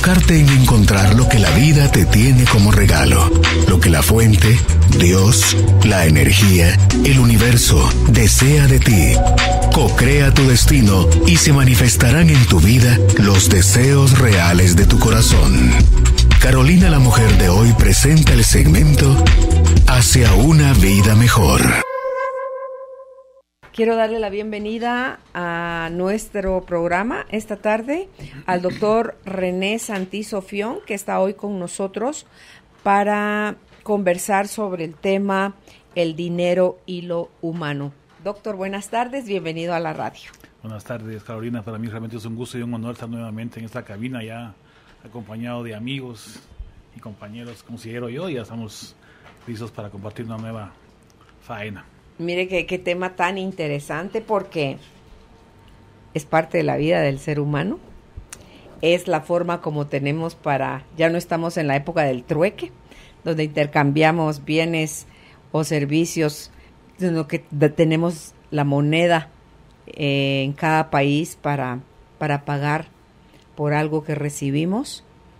enfocarte en encontrar lo que la vida te tiene como regalo, lo que la fuente, Dios, la energía, el universo desea de ti. Co-crea tu destino y se manifestarán en tu vida los deseos reales de tu corazón. Carolina, la mujer de hoy, presenta el segmento Hacia una vida mejor. Quiero darle la bienvenida a nuestro programa esta tarde al doctor René Santizo Fión, que está hoy con nosotros para conversar sobre el tema el dinero y lo humano. Doctor, buenas tardes, bienvenido a la radio. Buenas tardes, Carolina. Para mí realmente es un gusto y un honor estar nuevamente en esta cabina, ya acompañado de amigos y compañeros, considero yo, y ya estamos listos para compartir una nueva faena. Mire qué tema tan interesante, porque es parte de la vida del ser humano, es la forma como tenemos ya no estamos en la época del trueque, donde intercambiamos bienes o servicios, sino que tenemos la moneda en cada país para pagar por algo que recibimos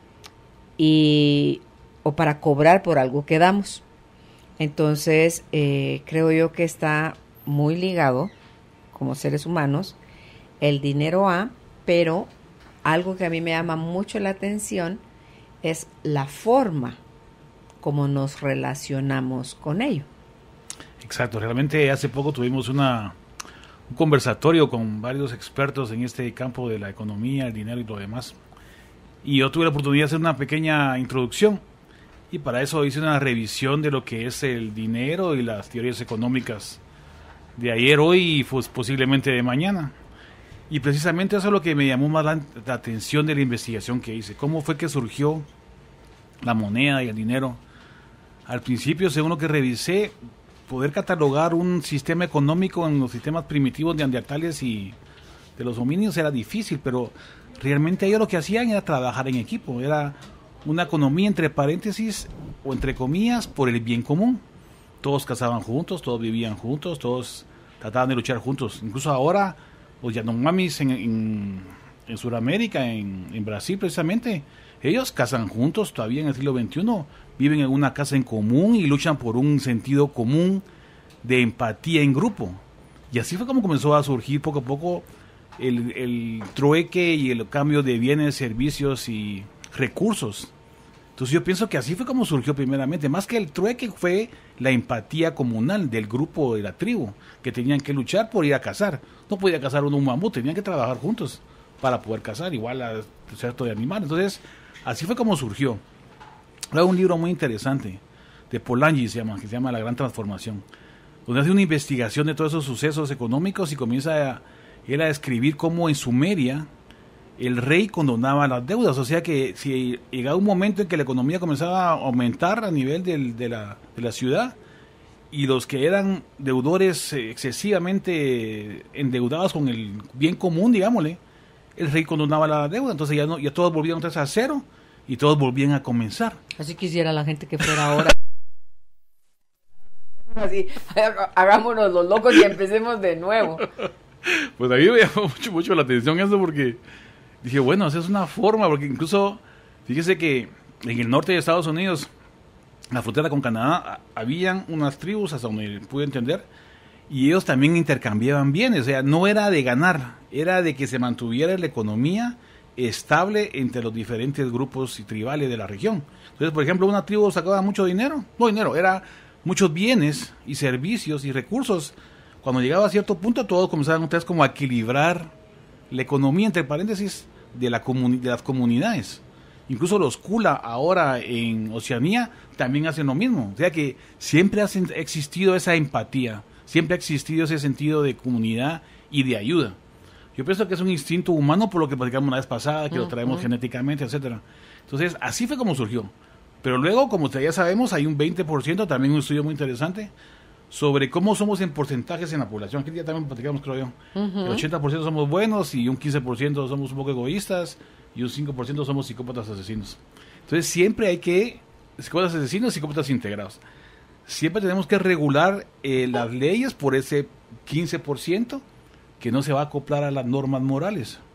o para cobrar por algo que damos. Entonces, creo yo que está muy ligado, como seres humanos, el dinero pero algo que a mí me llama mucho la atención es la forma como nos relacionamos con ello. Exacto, realmente hace poco tuvimos un conversatorio con varios expertos en este campo de la economía, el dinero y lo demás. Y yo tuve la oportunidad de hacer una pequeña introducción. Y para eso hice una revisión de lo que es el dinero y las teorías económicas de ayer, hoy y pues posiblemente de mañana. Y precisamente eso es lo que me llamó más la atención de la investigación que hice. ¿Cómo fue que surgió la moneda y el dinero? Al principio, según lo que revisé, poder catalogar un sistema económico en los sistemas primitivos neandertales y de los homínidos era difícil, pero realmente ellos lo que hacían era trabajar en equipo, era una economía entre paréntesis o entre comillas por el bien común. Todos cazaban juntos, todos vivían juntos, todos trataban de luchar juntos. Incluso ahora los Yanomamis en Sudamérica, en Brasil precisamente, ellos cazan juntos todavía en el siglo XXI, viven en una casa en común y luchan por un sentido común de empatía en grupo. Y así fue como comenzó a surgir poco a poco el trueque y el cambio de bienes, servicios y recursos. Entonces yo pienso que así fue como surgió primeramente, más que el trueque fue la empatía comunal del grupo de la tribu, que tenían que luchar por ir a cazar. No podía cazar uno un mamut, tenían que trabajar juntos para poder cazar, igual a cierto de animales. Entonces así fue como surgió. Hay un libro muy interesante de Polanyi que se llama La Gran Transformación, donde hace una investigación de todos esos sucesos económicos y comienza él a escribir cómo en Sumeria el rey condonaba las deudas. O sea que si llegaba un momento en que la economía comenzaba a aumentar a nivel de la ciudad, y los que eran deudores excesivamente endeudados con el bien común, digámosle, el rey condonaba la deuda. Entonces ya todos volvían entonces a cero y todos volvían a comenzar. Así quisiera la gente que fuera ahora. Así, hagámonos los locos y empecemos de nuevo. Pues a mí me llamó mucho la atención eso, porque dije, bueno, esa es una forma, porque incluso, fíjese que en el norte de Estados Unidos, la frontera con Canadá, habían unas tribus, hasta donde pude entender, y ellos también intercambiaban bienes. O sea, no era de ganar, era de que se mantuviera la economía estable entre los diferentes grupos y tribales de la región. Entonces, por ejemplo, una tribu sacaba mucho dinero, era muchos bienes y servicios y recursos. Cuando llegaba a cierto punto, todos comenzaban ustedes como a equilibrar la economía, entre paréntesis, de las comunidades. Incluso los Kula ahora en Oceanía también hacen lo mismo. O sea que siempre ha existido esa empatía, siempre ha existido ese sentido de comunidad y de ayuda. Yo pienso que es un instinto humano, por lo que platicamos una vez pasada, que lo traemos genéticamente, etcétera. Entonces, así fue como surgió. Pero luego, como ya sabemos, hay un 20%, también un estudio muy interesante, sobre cómo somos en porcentajes en la población. Aquí ya también platicamos, creo yo. El 80% somos buenos y un 15% somos un poco egoístas y un 5% somos psicópatas asesinos. Entonces siempre hay que, psicópatas asesinos y psicópatas integrados. Siempre tenemos que regular las leyes por ese 15% que no se va a acoplar a las normas morales.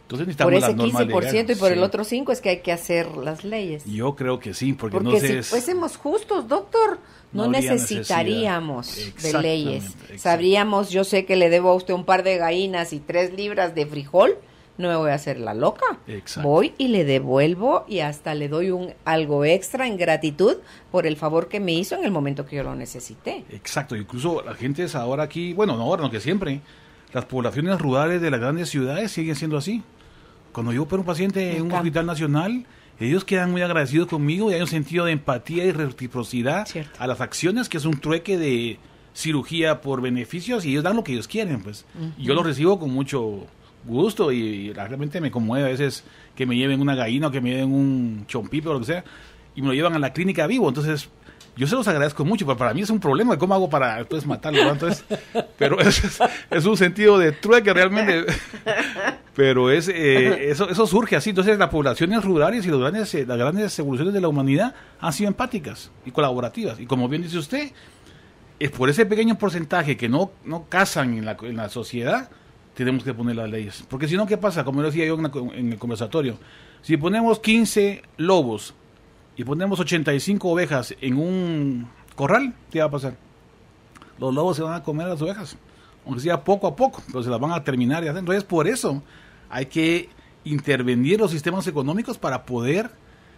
Entonces Por necesitamos ese las normas 15% legales. y por el Sí. otro 5% es que hay que hacer las leyes. Yo creo que sí, porque Porque no si sé... fuésemos justos, doctor, no habría necesitaríamos de necesidad. leyes. Exactamente. Sabríamos, yo sé que le debo a usted un par de gallinas y 3 libras de frijol, no me voy a hacer la loca. Exacto. Voy y le devuelvo y hasta le doy algo extra en gratitud por el favor que me hizo en el momento que yo lo necesité. Exacto, incluso la gente es ahora aquí, bueno, no ahora, no que siempre, las poblaciones rurales de las grandes ciudades siguen siendo así. Cuando yo opero un paciente en un hospital nacional, ellos quedan muy agradecidos conmigo y hay un sentido de empatía y reciprocidad Cierto. a las acciones, que es un trueque de cirugía por beneficios, y ellos dan lo que ellos quieren, pues. Y yo lo recibo con mucho gusto y realmente me conmueve a veces que me lleven una gallina o que me lleven un chompipe o lo que sea y me lo llevan a la clínica vivo. Entonces yo se los agradezco mucho, pero para mí es un problema de cómo hago para entonces matarlo, ¿no? Entonces, pero es un sentido de trueque realmente. Pero eso surge así. Entonces las poblaciones rurales y las grandes evoluciones de la humanidad han sido empáticas y colaborativas. Y como bien dice usted, es por ese pequeño porcentaje que no casan en la sociedad, tenemos que poner las leyes. Porque si no, ¿qué pasa? Como decía yo en el conversatorio, si ponemos 15 lobos y ponemos 85 ovejas en un corral, ¿qué va a pasar? Los lobos se van a comer a las ovejas, aunque sea poco a poco, pero se las van a terminar y hacer. Entonces, por eso hay que intervenir los sistemas económicos para poder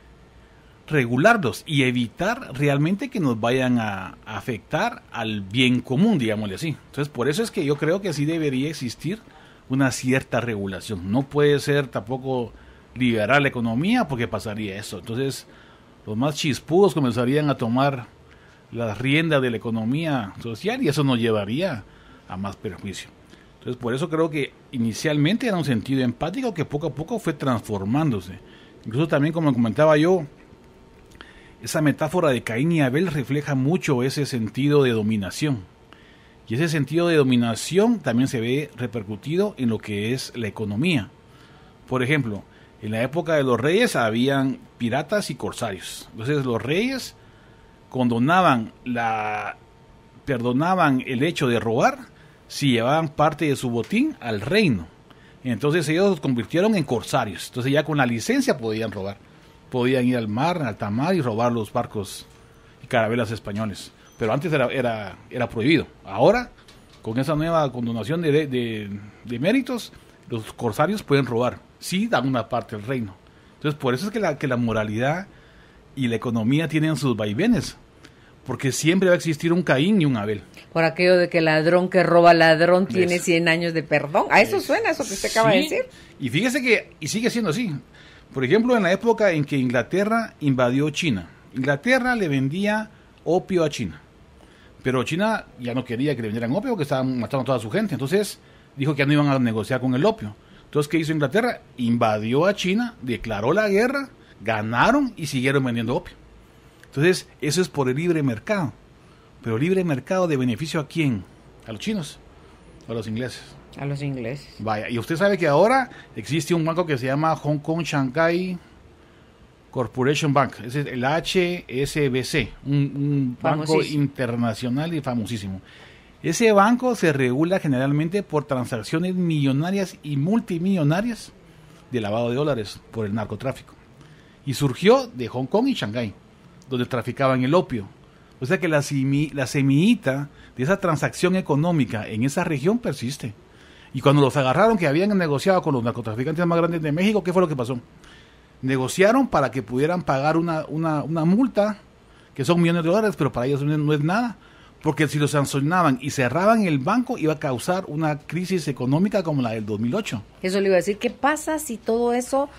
regularlos y evitar realmente que nos vayan a afectar al bien común, digámosle así. Entonces, por eso es que yo creo que sí debería existir una cierta regulación. No puede ser tampoco liberar la economía, porque pasaría eso. Entonces, los más chispudos comenzarían a tomar las riendas de la economía social y eso nos llevaría a más perjuicio. Entonces, por eso creo que inicialmente era un sentido empático que poco a poco fue transformándose. Incluso también, como comentaba yo, esa metáfora de Caín y Abel refleja mucho ese sentido de dominación. Y ese sentido de dominación también se ve repercutido en lo que es la economía. Por ejemplo, en la época de los reyes habían piratas y corsarios. Entonces los reyes perdonaban el hecho de robar si llevaban parte de su botín al reino. Entonces ellos los convirtieron en corsarios. Entonces ya con la licencia podían robar. Podían ir al mar, al alta mar y robar los barcos y carabelas españoles. Pero antes era prohibido. Ahora, con esa nueva condonación de méritos, los corsarios pueden robar. Sí, dan una parte del reino. Entonces, por eso es que la moralidad y la economía tienen sus vaivenes. Porque siempre va a existir un Caín y un Abel. Por aquello de que ladrón que roba ladrón tiene Eso. 100 años de perdón. A eso suena, eso que usted acaba de decir. Y fíjese que sigue siendo así. Por ejemplo, en la época en que Inglaterra invadió China. Inglaterra le vendía opio a China. Pero China ya no quería que le vendieran opio porque estaban matando a toda su gente. Entonces dijo que ya no iban a negociar con el opio. Entonces, ¿qué hizo Inglaterra? Invadió a China, declaró la guerra, ganaron y siguieron vendiendo opio. Entonces, eso es por el libre mercado. Pero libre mercado de beneficio ¿a quién? ¿A los chinos o a los ingleses? A los ingleses. Vaya, y usted sabe que ahora existe un banco que se llama Hong Kong Shanghai Corporation Bank, es el HSBC, un banco internacional y famosísimo. Ese banco se regula generalmente por transacciones millonarias y multimillonarias de lavado de dólares por el narcotráfico. Y surgió de Hong Kong y Shanghái, donde traficaban el opio. O sea que la semillita de esa transacción económica en esa región persiste. Y cuando los agarraron que habían negociado con los narcotraficantes más grandes de México, ¿qué fue lo que pasó? Negociaron para que pudieran pagar una multa, que son millones de dólares, pero para ellos no es nada. Porque si los sancionaban y cerraban el banco, iba a causar una crisis económica como la del 2008. Eso le iba a decir, ¿qué pasa si todo eso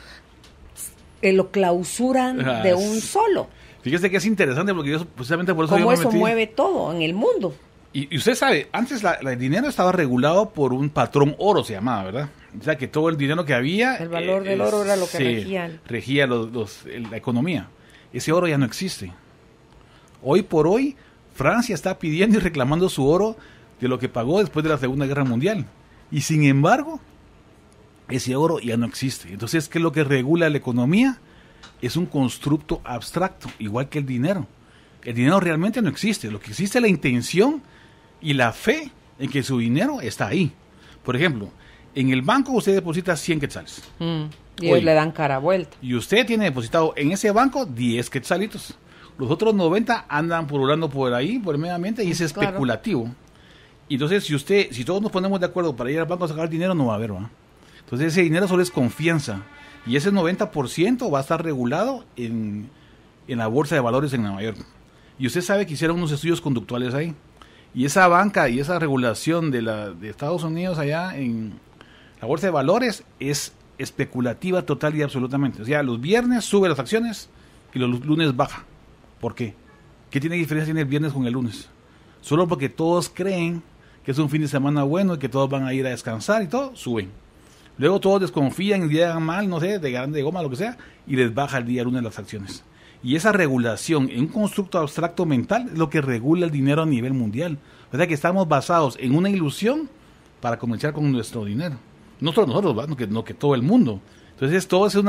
lo clausuran de un solo? Fíjese que es interesante porque yo precisamente por eso ¿Cómo yo me eso metí. mueve todo en el mundo? Y usted sabe, antes el dinero estaba regulado por un patrón oro, se llamaba, ¿verdad? O sea, que todo el dinero que había... El valor del oro era lo que regía la economía. Ese oro ya no existe. Hoy por hoy, Francia está pidiendo y reclamando su oro de lo que pagó después de la Segunda Guerra Mundial. Y sin embargo, ese oro ya no existe. Entonces, ¿qué es lo que regula la economía? Es un constructo abstracto, igual que el dinero. El dinero realmente no existe. Lo que existe es la intención y la fe en que su dinero está ahí. Por ejemplo, En el banco usted deposita 100 quetzales. Y ellos le dan cara vuelta. Y usted tiene depositado en ese banco 10 quetzalitos. Los otros 90 andan pululando por ahí, por el medio ambiente, y es especulativo. Y entonces, si todos nos ponemos de acuerdo para ir al banco a sacar dinero, no va a haber, ¿va? Entonces, ese dinero solo es confianza. Y ese 90% va a estar regulado en la bolsa de valores en Nueva York. Y usted sabe que hicieron unos estudios conductuales ahí. Y esa banca y esa regulación de Estados Unidos allá en la bolsa de valores es especulativa total y absolutamente. O sea, los viernes sube las acciones y los lunes baja. ¿Por qué? ¿Qué diferencia tiene el viernes con el lunes? Solo porque todos creen que es un fin de semana bueno y que todos van a ir a descansar y todo, suben. Luego todos desconfían y llegan mal, no sé, de grande goma, lo que sea, y les baja el día lunes las acciones. Y esa regulación en un constructo abstracto mental es lo que regula el dinero a nivel mundial. O sea que estamos basados en una ilusión para comerciar con nuestro dinero. No solo nosotros, no que todo el mundo. Entonces todo es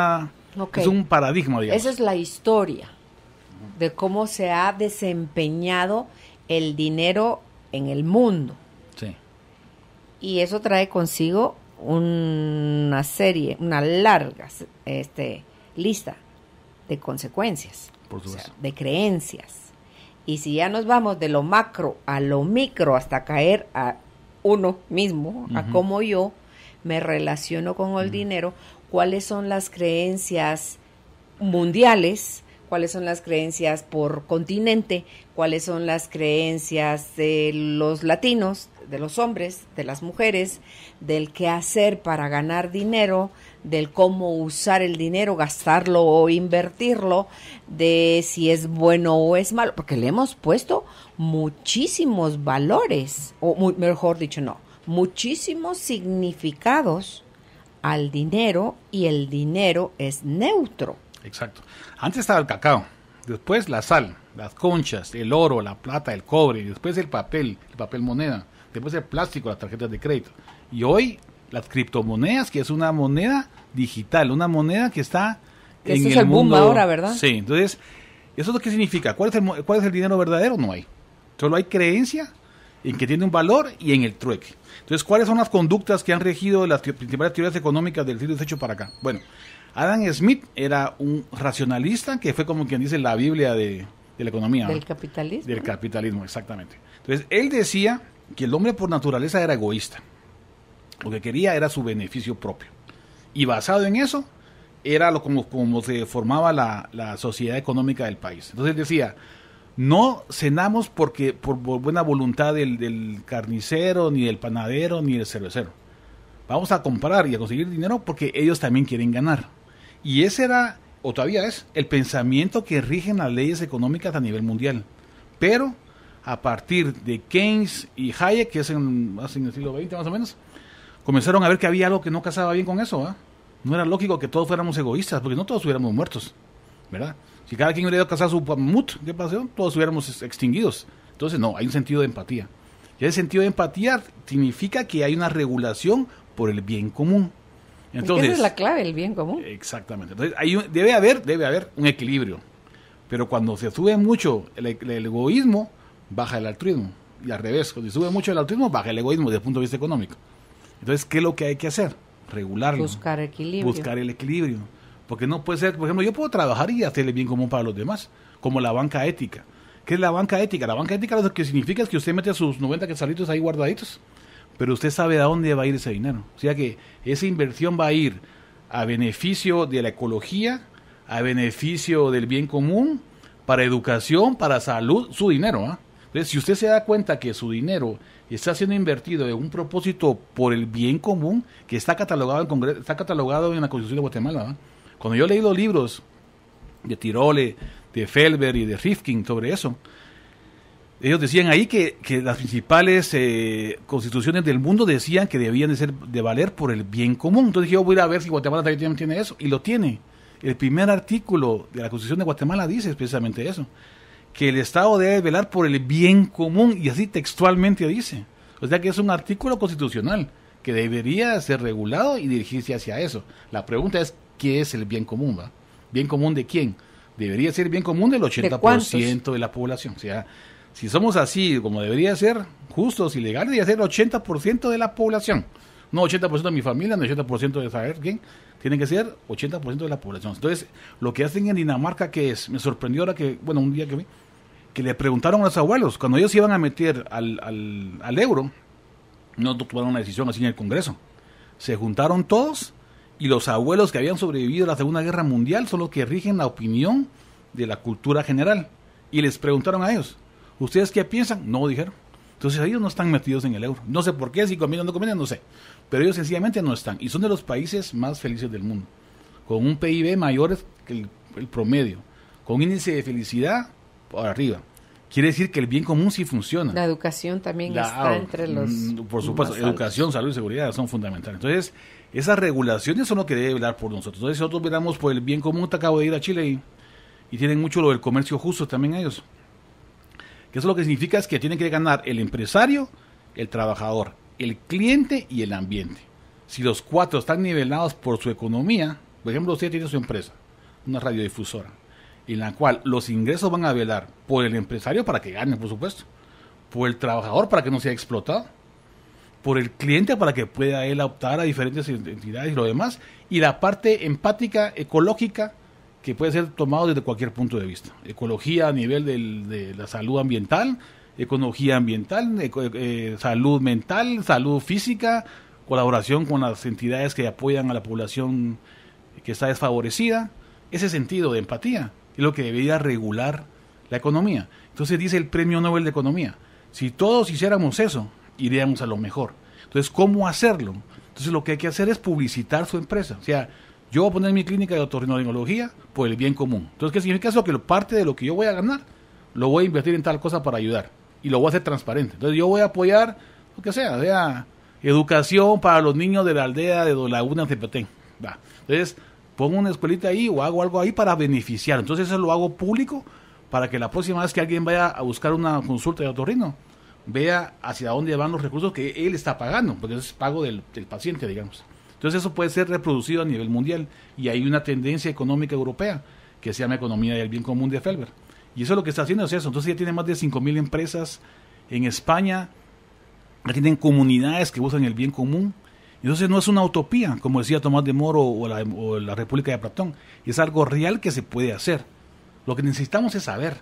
un paradigma, digamos. Esa es la historia de cómo se ha desempeñado el dinero en el mundo. Sí. Y eso trae consigo una larga lista de consecuencias, por supuesto, o sea, de creencias. Y si ya nos vamos de lo macro a lo micro hasta caer a uno mismo, a cómo yo me relaciono con el dinero, cuáles son las creencias mundiales, cuáles son las creencias por continente, cuáles son las creencias de los latinos, de los hombres, de las mujeres, del qué hacer para ganar dinero, del cómo usar el dinero, gastarlo o invertirlo, de si es bueno o es malo, porque le hemos puesto muchísimos valores, o mejor dicho, muchísimos significados al dinero, y el dinero es neutro. Exacto. Antes estaba el cacao, después la sal, las conchas, el oro, la plata, el cobre, después el papel moneda, después el plástico, las tarjetas de crédito. Y hoy las criptomonedas, que es una moneda digital, una moneda que está en el mundo. Ese es el boom ahora, ¿verdad? Sí, entonces, ¿eso es lo que significa? ¿Cuál es el dinero verdadero? No hay. Solo hay creencia en que tiene un valor y en el trueque. Entonces, ¿cuáles son las conductas que han regido las principales teorías económicas del siglo XVIII para acá? Bueno, Adam Smith era un racionalista que fue como quien dice la Biblia de la economía. ¿Del capitalismo? Del capitalismo, exactamente. Entonces, él decía que el hombre por naturaleza era egoísta. Lo que quería era su beneficio propio. Y basado en eso, era como se formaba la sociedad económica del país. Entonces él decía, no cenamos por buena voluntad del carnicero, ni del panadero, ni del cervecero. Vamos a comprar y a conseguir dinero porque ellos también quieren ganar. Y ese era, o todavía es, el pensamiento que rigen las leyes económicas a nivel mundial. Pero a partir de Keynes y Hayek, que es en el siglo XX más o menos, comenzaron a ver que había algo que no casaba bien con eso, ¿eh? No era lógico que todos fuéramos egoístas, porque no todos estuviéramos muertos, ¿verdad? Si cada quien hubiera ido a cazar su mamut, ¿qué pasó? Todos estuviéramos extinguidos. Entonces, no, hay un sentido de empatía. Y ese sentido de empatía significa que hay una regulación por el bien común. Entonces, esa es la clave, el bien común. Exactamente. Entonces, debe haber un equilibrio. Pero cuando se sube mucho el egoísmo, baja el altruismo. Y al revés, cuando se sube mucho el altruismo, baja el egoísmo desde el punto de vista económico. Entonces, ¿qué es lo que hay que hacer? Regularlo. Buscar equilibrio. Buscar el equilibrio. Porque no puede ser, por ejemplo, yo puedo trabajar y hacerle bien común para los demás, como la banca ética. ¿Qué es la banca ética? La banca ética lo que significa es que usted mete sus 90 quetzalitos ahí guardaditos, pero usted sabe a dónde va a ir ese dinero. O sea que esa inversión va a ir a beneficio de la ecología, a beneficio del bien común, para educación, para salud, su dinero, ¿ah? Entonces, si usted se da cuenta que su dinero está siendo invertido en un propósito por el bien común, que está catalogado en Congreso, está catalogado en la Constitución de Guatemala, ¿ah? Cuando yo leí los libros de Tirole, de Felber y de Rifkin sobre eso, ellos decían ahí que las principales constituciones del mundo decían que debían de valer por el bien común. Entonces yo voy a ver si Guatemala también tiene eso, y lo tiene. El primer artículo de la Constitución de Guatemala dice precisamente eso, que el Estado debe velar por el bien común, y así textualmente dice. O sea que es un artículo constitucional que debería ser regulado y dirigirse hacia eso. La pregunta es, ¿qué es el bien común? ¿Va? ¿Bien común de quién? Debería ser bien común del 80% de la población. O sea, si somos así, como debería ser, justos y legales, debería ser el 80% de la población. No 80% de mi familia, no 80% de saber quién. Tiene que ser 80% de la población. Entonces, lo que hacen en Dinamarca, que es, me sorprendió ahora que, bueno, un día que vi, que le preguntaron a los abuelos, cuando ellos iban a meter al euro, no tomaron una decisión así en el Congreso. Se juntaron todos y los abuelos que habían sobrevivido a la Segunda Guerra Mundial son los que rigen la opinión de la cultura general. Y les preguntaron a ellos, ¿ustedes qué piensan? No, dijeron. Entonces ellos no están metidos en el euro. No sé por qué, si conviene o no conviene, no sé. Pero ellos sencillamente no están. Y son de los países más felices del mundo. Con un PIB mayor que el promedio. Con un índice de felicidad por arriba. Quiere decir que el bien común sí funciona. La educación también está entre los... Por supuesto, educación, salud y seguridad son fundamentales. Entonces, esas regulaciones son lo que debe velar por nosotros. Entonces, nosotros miramos por el bien común. Te acabo de ir a Chile y tienen mucho lo del comercio justo también ellos. Que eso lo que significa es que tienen que ganar el empresario, el trabajador, el cliente y el ambiente. Si los cuatro están nivelados por su economía, por ejemplo, usted tiene su empresa, una radiodifusora, en la cual los ingresos van a velar por el empresario para que gane, por supuesto, por el trabajador para que no sea explotado, por el cliente para que pueda él optar a diferentes entidades y lo demás, y la parte empática, ecológica, que puede ser tomado desde cualquier punto de vista. Ecología a nivel de la salud ambiental, ecología ambiental, salud mental, salud física, colaboración con las entidades que apoyan a la población que está desfavorecida. Ese sentido de empatía es lo que debería regular la economía. Entonces dice el Premio Nobel de Economía, si todos hiciéramos eso, iríamos a lo mejor. Entonces, ¿cómo hacerlo? Entonces lo que hay que hacer es publicitar su empresa. O sea, yo voy a poner mi clínica de otorrinolaringología por el bien común. Entonces, ¿qué significa eso? Que parte de lo que yo voy a ganar, lo voy a invertir en tal cosa para ayudar. Y lo voy a hacer transparente. Entonces, yo voy a apoyar, lo que sea educación para los niños de la aldea de Laguna Cepetén. Entonces, pongo una escuelita ahí o hago algo ahí para beneficiar. Entonces, eso lo hago público para que la próxima vez que alguien vaya a buscar una consulta de otorrino, vea hacia dónde van los recursos que él está pagando, porque eso es pago del paciente, digamos. Entonces eso puede ser reproducido a nivel mundial y hay una tendencia económica europea que se llama economía del bien común de Felber. Y eso lo que está haciendo es eso. Entonces ya tiene más de 5,000 empresas en España, ya tienen comunidades que usan el bien común. Entonces no es una utopía, como decía Tomás de Moro o la República de Platón. Es algo real que se puede hacer. Lo que necesitamos es saber,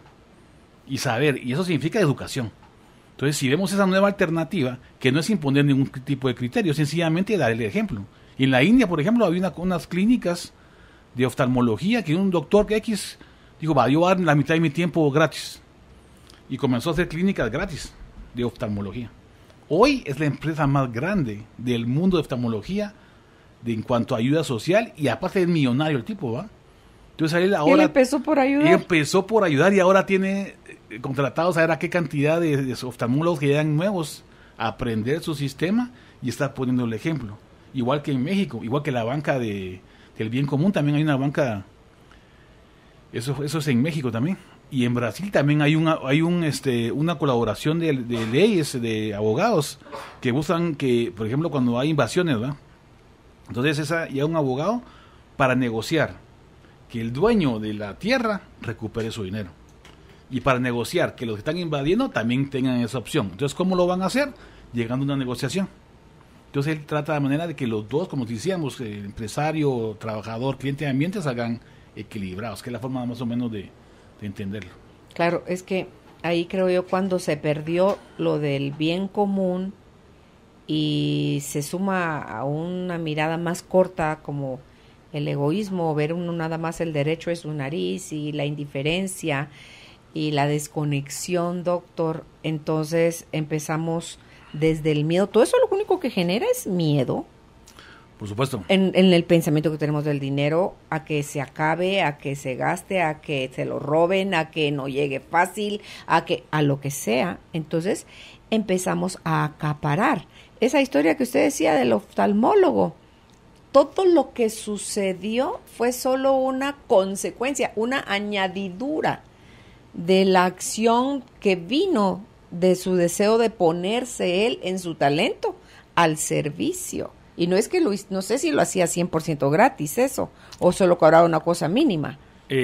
y eso significa educación. Entonces si vemos esa nueva alternativa, que no es imponer ningún tipo de criterio, sencillamente dar el ejemplo. Y en la India, por ejemplo, había unas clínicas de oftalmología que un doctor X dijo, yo voy a dar la mitad de mi tiempo gratis. Y comenzó a hacer clínicas gratis de oftalmología. Hoy es la empresa más grande del mundo de oftalmología en cuanto a ayuda social y aparte es millonario el tipo, ¿va? Entonces él ahora... Él empezó por ayudar. Él empezó por ayudar y ahora tiene contratados a ver a qué cantidad de oftalmólogos que llegan nuevos a aprender su sistema y está poniendo el ejemplo. Igual que en México, igual que la banca del bien común, también hay una banca, eso es en México también, y en Brasil también hay una colaboración de leyes, de abogados, que buscan que, por ejemplo, cuando hay invasiones, ¿verdad? Entonces ya un abogado para negociar que el dueño de la tierra recupere su dinero, y para negociar que los que están invadiendo también tengan esa opción. Entonces, ¿cómo lo van a hacer? Llegando a una negociación. Entonces él trata de manera de que los dos, como decíamos, el empresario, trabajador, cliente de ambiente, salgan equilibrados, que es la forma más o menos de entenderlo. Claro, es que ahí creo yo cuando se perdió lo del bien común y se suma a una mirada más corta como el egoísmo, ver uno nada más el derecho de su nariz y la indiferencia y la desconexión, doctor, entonces empezamos desde el miedo. Todo eso lo único que genera es miedo. Por supuesto. En el pensamiento que tenemos del dinero, a que se acabe, a que se gaste, a que se lo roben, a que no llegue fácil, a lo que sea. Entonces empezamos a acaparar. Esa historia que usted decía del oftalmólogo, todo lo que sucedió fue solo una consecuencia, una añadidura de la acción que vino de su deseo de ponerse él en su talento al servicio. Y no es que no sé si lo hacía 100% gratis eso, o solo cobraba una cosa mínima.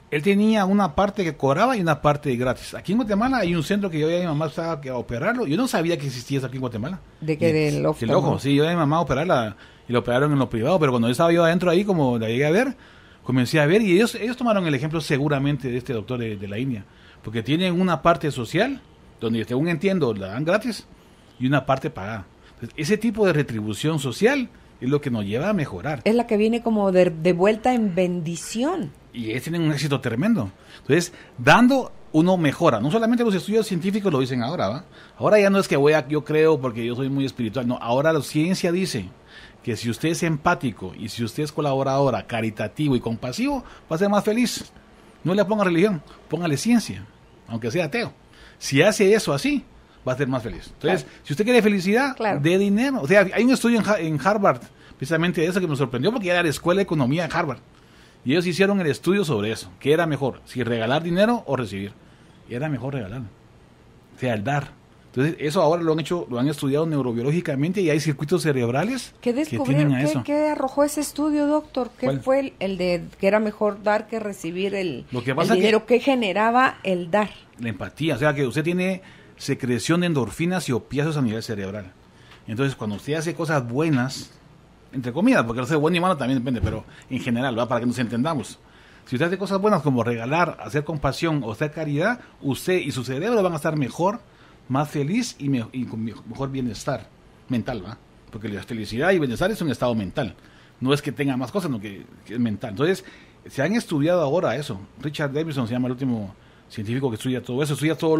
él tenía una parte que cobraba y una parte gratis. Aquí en Guatemala hay un centro que yo y mi mamá estaba a operarlo. Yo no sabía que existía eso aquí en Guatemala. ¿De qué? Del oftalmo. El ojo, sí, yo y mi mamá a operarla y lo operaron en lo privado, pero cuando yo estaba yo adentro ahí, como la llegué a ver, comencé a ver y ellos tomaron el ejemplo seguramente de este doctor de la India, porque tienen una parte social, donde según entiendo la dan gratis, y una parte pagada. Entonces, ese tipo de retribución social es lo que nos lleva a mejorar. Es la que viene como de vuelta en bendición. Y ellos tienen un éxito tremendo. Entonces, dando, uno mejora. No solamente los estudios científicos lo dicen ahora, ¿va? Ahora ya no es que yo creo porque yo soy muy espiritual. No, ahora la ciencia dice que si usted es empático y si usted es colaboradora, caritativo y compasivo, va a ser más feliz. No le ponga religión, póngale ciencia, aunque sea ateo. Si hace eso así, va a ser más feliz. Entonces, claro, si usted quiere felicidad, claro, dé dinero. O sea, hay un estudio en Harvard, precisamente de eso, que me sorprendió porque era la Escuela de Economía en Harvard. Y ellos hicieron el estudio sobre eso. ¿Qué era mejor? Si regalar dinero o recibir. Y era mejor regalar. O sea, el dar. Entonces, eso ahora lo han estudiado neurobiológicamente y hay circuitos cerebrales que tienen a eso. ¿Qué arrojó ese estudio, doctor? ¿Qué fue el de que era mejor dar que recibir el dinero? ¿Qué generaba el dar? La empatía. O sea, que usted tiene secreción de endorfinas y opiáceos a nivel cerebral. Entonces, cuando usted hace cosas buenas, entre comillas, porque no sé, bueno y malo también depende, pero en general, ¿va? Para que nos entendamos. Si usted hace cosas buenas como regalar, hacer compasión o hacer caridad, usted y su cerebro van a estar mejor, más feliz y con mejor bienestar mental, ¿va? Porque la felicidad y bienestar es un estado mental. No es que tenga más cosas, sino que es mental. Entonces, se han estudiado ahora eso. Richard Davidson se llama el último científico que estudia todo eso. Estudia todo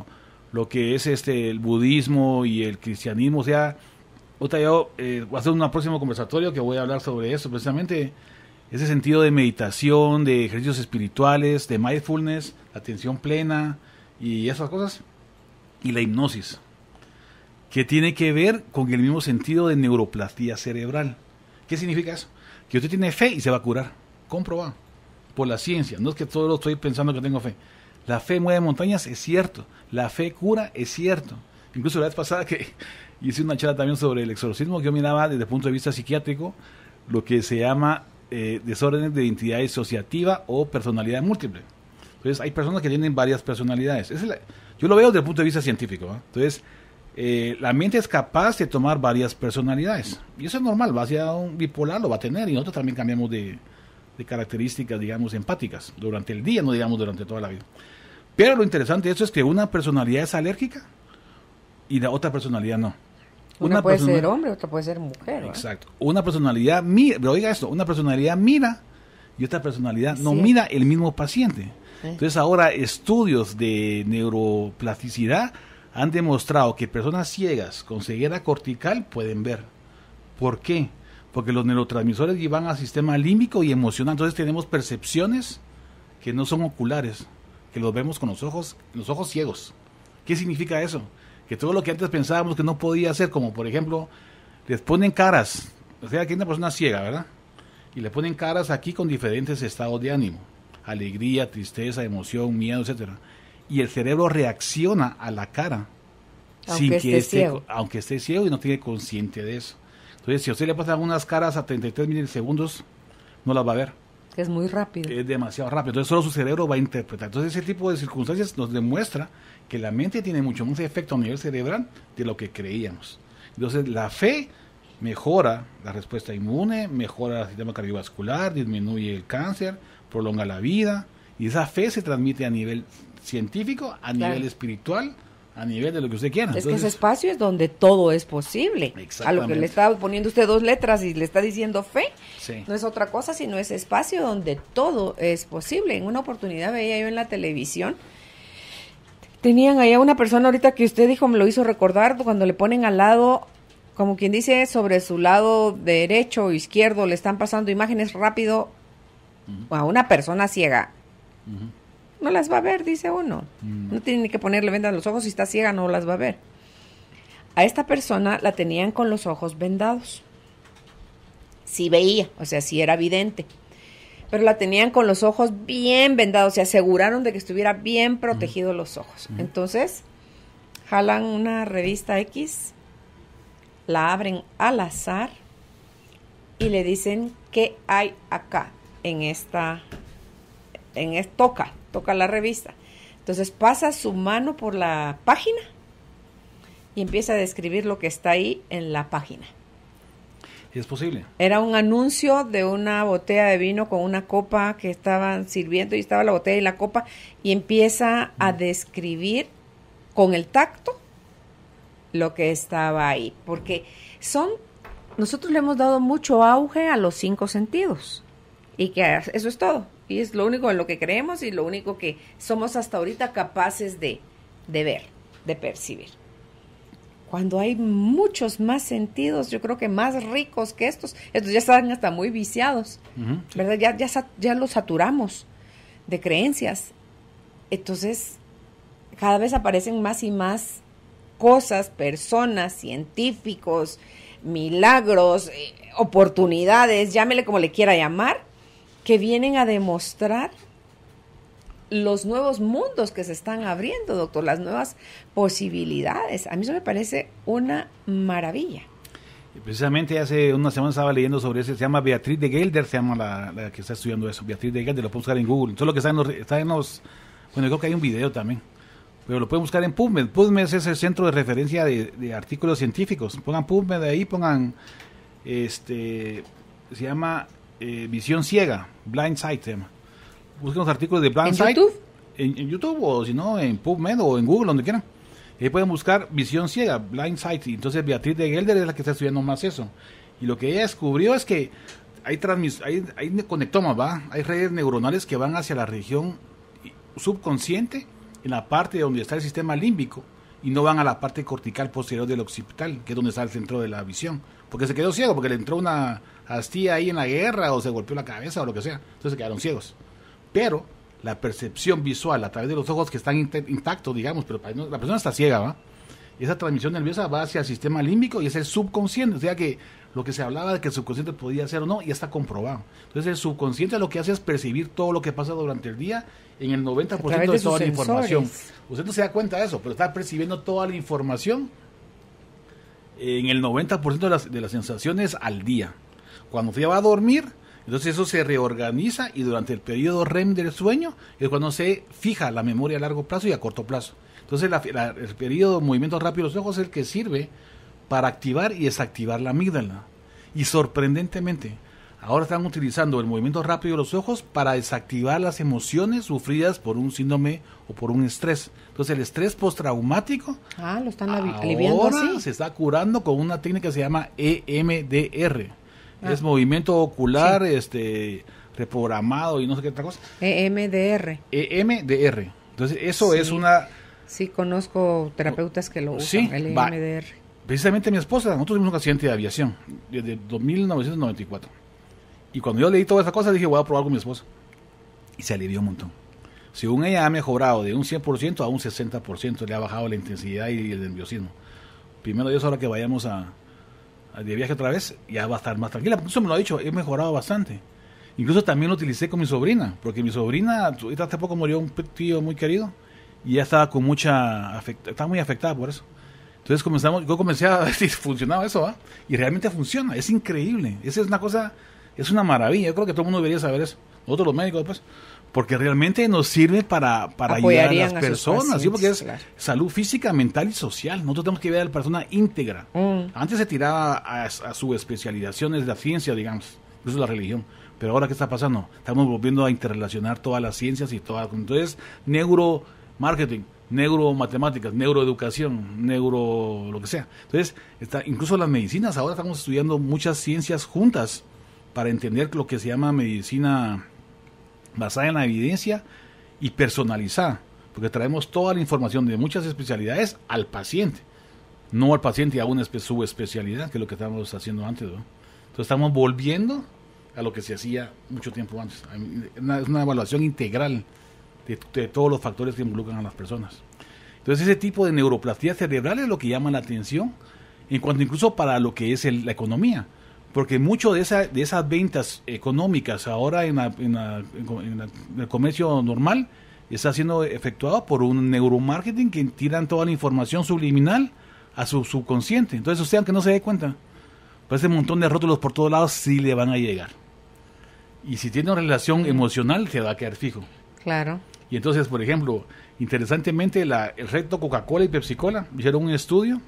lo que es el budismo y el cristianismo. O sea, yo voy a hacer un próximo conversatorio que voy a hablar sobre eso, precisamente ese sentido de meditación, de ejercicios espirituales, de mindfulness, atención plena y esas cosas, y la hipnosis, que tiene que ver con el mismo sentido de neuroplastía cerebral. ¿Qué significa eso? Que usted tiene fe y se va a curar, comprobado por la ciencia. No es que todo lo estoy pensando que tengo fe. La fe mueve montañas, es cierto. La fe cura, es cierto. Incluso la vez pasada que hice una charla también sobre el exorcismo, que yo miraba desde el punto de vista psiquiátrico lo que se llama desórdenes de identidad disociativa o personalidad múltiple. Entonces hay personas que tienen varias personalidades. Yo lo veo desde el punto de vista científico, ¿eh? Entonces la mente es capaz de tomar varias personalidades y eso es normal. Va hacia un bipolar, lo va a tener, y nosotros también cambiamos de características, digamos, empáticas durante el día, no digamos durante toda la vida. Pero lo interesante de eso es que una personalidad es alérgica y la otra personalidad no. Una puede ser hombre, otra puede ser mujer, ¿verdad? Exacto. Una personalidad mira, pero oiga esto, una personalidad mira y otra personalidad no mira el mismo paciente. Entonces ahora estudios de neuroplasticidad han demostrado que personas ciegas con ceguera cortical pueden ver. ¿Por qué? Porque los neurotransmisores llevan al sistema límbico y emocional. Entonces tenemos percepciones que no son oculares, que los vemos con los ojos ciegos. ¿Qué significa eso? Que todo lo que antes pensábamos que no podía hacer, como por ejemplo, les ponen caras, o sea, aquí hay una persona ciega, ¿verdad? Y le ponen caras aquí con diferentes estados de ánimo, alegría, tristeza, emoción, miedo, etcétera. Y el cerebro reacciona a la cara, aunque esté ciego y no tiene consciente de eso. Entonces, si a usted le pasan unas caras a 33 milisegundos, no las va a ver. Es muy rápido. Es demasiado rápido. Entonces, solo su cerebro va a interpretar. Entonces, ese tipo de circunstancias nos demuestra que la mente tiene mucho más efecto a nivel cerebral de lo que creíamos. Entonces, la fe mejora la respuesta inmune, mejora el sistema cardiovascular, disminuye el cáncer, prolonga la vida, y esa fe se transmite a nivel científico, a nivel espiritual, a nivel de lo que usted quiera. Es que ese espacio es donde todo es posible. A lo que le está poniendo usted 2 letras y le está diciendo fe, no es otra cosa sino ese espacio donde todo es posible. En una oportunidad veía yo en la televisión, tenían allá una persona ahorita que usted dijo, me lo hizo recordar, cuando le ponen al lado, como quien dice, sobre su lado derecho o izquierdo, le están pasando imágenes rápido a una persona ciega. No las va a ver, dice uno. No tiene ni que ponerle venda a los ojos, si está ciega no las va a ver. A esta persona la tenían con los ojos vendados. Sí veía, o sea, sí era vidente. Pero la tenían con los ojos bien vendados, se aseguraron de que estuviera bien protegidos los ojos. Entonces, jalan una revista X, la abren al azar y le dicen qué hay acá en esta toca la revista. Entonces pasa su mano por la página y empieza a describir lo que está ahí en la página. ¿Es posible? Era un anuncio de una botella de vino con una copa que estaban sirviendo y estaba la botella y la copa y empieza a describir con el tacto lo que estaba ahí. Porque nosotros le hemos dado mucho auge a los 5 sentidos y que eso es todo. Y es lo único en lo que creemos y lo único que somos hasta ahorita capaces de ver, de percibir. Cuando hay muchos más sentidos, yo creo que más ricos que estos ya están hasta muy viciados, Uh-huh. ¿verdad? Ya los saturamos de creencias. Entonces, cada vez aparecen más y más cosas, personas, científicos, milagros, oportunidades, llámele como le quiera llamar, que vienen a demostrar los nuevos mundos que se están abriendo, doctor, las nuevas posibilidades. A mí eso me parece una maravilla. Precisamente hace una semana estaba leyendo sobre eso, se llama Beatriz de Gelder, se llama la que está estudiando eso, Beatriz de Gelder, lo pueden buscar en Google. Solo que está en los, bueno, creo que hay un video también, pero lo pueden buscar en PubMed. PubMed es el centro de referencia de artículos científicos. Pongan PubMed ahí, pongan, se llama Visión Ciega, Blind Sight, se llama. Busquen los artículos de Blind Sight. YouTube? En YouTube, o si no, en PubMed o en Google, donde quieran. Ahí pueden buscar Visión Ciega, Blind Sight. Y entonces Beatriz de Gelder es la que está estudiando más eso. Y lo que ella descubrió es que hay conectomas, ¿va? Hay redes neuronales que van hacia la región subconsciente, en la parte donde está el sistema límbico, y no van a la parte cortical posterior del occipital, que es donde está el centro de la visión. Porque se quedó ciego, porque le entró una astilla ahí en la guerra, o se golpeó la cabeza, o lo que sea. Entonces se quedaron ciegos. Pero la percepción visual a través de los ojos que están intactos, digamos, pero la persona está ciega, ¿va? Y esa transmisión nerviosa va hacia el sistema límbico y es el subconsciente. O sea que lo que se hablaba de que el subconsciente podía hacer o no, ya está comprobado. Entonces el subconsciente lo que hace es percibir todo lo que pasa durante el día en el 90% de toda la información. Usted no se da cuenta de eso, pero está percibiendo toda la información en el 90% de las sensaciones al día. Cuando usted va a dormir, entonces eso se reorganiza y durante el periodo REM del sueño es cuando se fija la memoria a largo plazo y a corto plazo. Entonces el periodo de movimiento rápido de los ojos es el que sirve para activar y desactivar la amígdala. Y sorprendentemente, ahora están utilizando el movimiento rápido de los ojos para desactivar las emociones sufridas por un síndrome o por un estrés. Entonces el estrés postraumático lo están aliviando ahora así. Se está curando con una técnica que se llama EMDR. Es movimiento ocular, reprogramado y no sé qué otra cosa. EMDR. EMDR. Entonces eso es una... Sí, conozco terapeutas que lo usan, sí, el EMDR. Precisamente mi esposa, nosotros tuvimos un accidente de aviación desde 1994. Y cuando yo leí toda esa cosa dije, voy a probar con mi esposa. Y se alivió un montón. Según ella ha mejorado de un 100% a un 60%, le ha bajado la intensidad y el nerviosismo. Primero Dios, ahora que vayamos de viaje otra vez, ya va a estar más tranquila. Porque eso me lo ha dicho, he mejorado bastante. Incluso también lo utilicé con mi sobrina, porque mi sobrina, hace poco murió un tío muy querido, y ya estaba con estaba muy afectada por eso. Entonces yo comencé a ver si funcionaba eso, ¿va? Y realmente funciona, es increíble. Esa es una cosa, es una maravilla. Yo creo que todo el mundo debería saber eso. Nosotros los médicos, pues, porque realmente nos sirve para ayudar a las personas, ¿sí? Porque es salud física, mental y social. Nosotros tenemos que ver a la persona íntegra. Antes se tiraba a su especializaciones de la ciencia, digamos, eso es la religión. Pero ahora, ¿qué está pasando? Estamos volviendo a interrelacionar todas las ciencias y todas. Entonces, neuromarketing, neuromatemáticas, neuroeducación, lo que sea. Entonces, incluso las medicinas, ahora estamos estudiando muchas ciencias juntas para entender lo que se llama medicina basada en la evidencia y personalizada, porque traemos toda la información de muchas especialidades al paciente, no al paciente a una subespecialidad, que es lo que estábamos haciendo antes, ¿no? Entonces estamos volviendo a lo que se hacía mucho tiempo antes. Es una evaluación integral de todos los factores que involucran a las personas. Entonces ese tipo de neuroplastia cerebral es lo que llama la atención, en cuanto incluso para lo que es la economía. Porque mucho de esas ventas económicas ahora en el comercio normal está siendo efectuado por un neuromarketing que tiran toda la información subliminal a su subconsciente. Entonces usted, aunque no se dé cuenta, pues ese montón de rótulos por todos lados sí le van a llegar. Y si tiene una relación emocional, se va a quedar fijo. Claro. Y entonces, por ejemplo, interesantemente, el reto Coca-Cola y Pepsi-Cola hicieron un estudio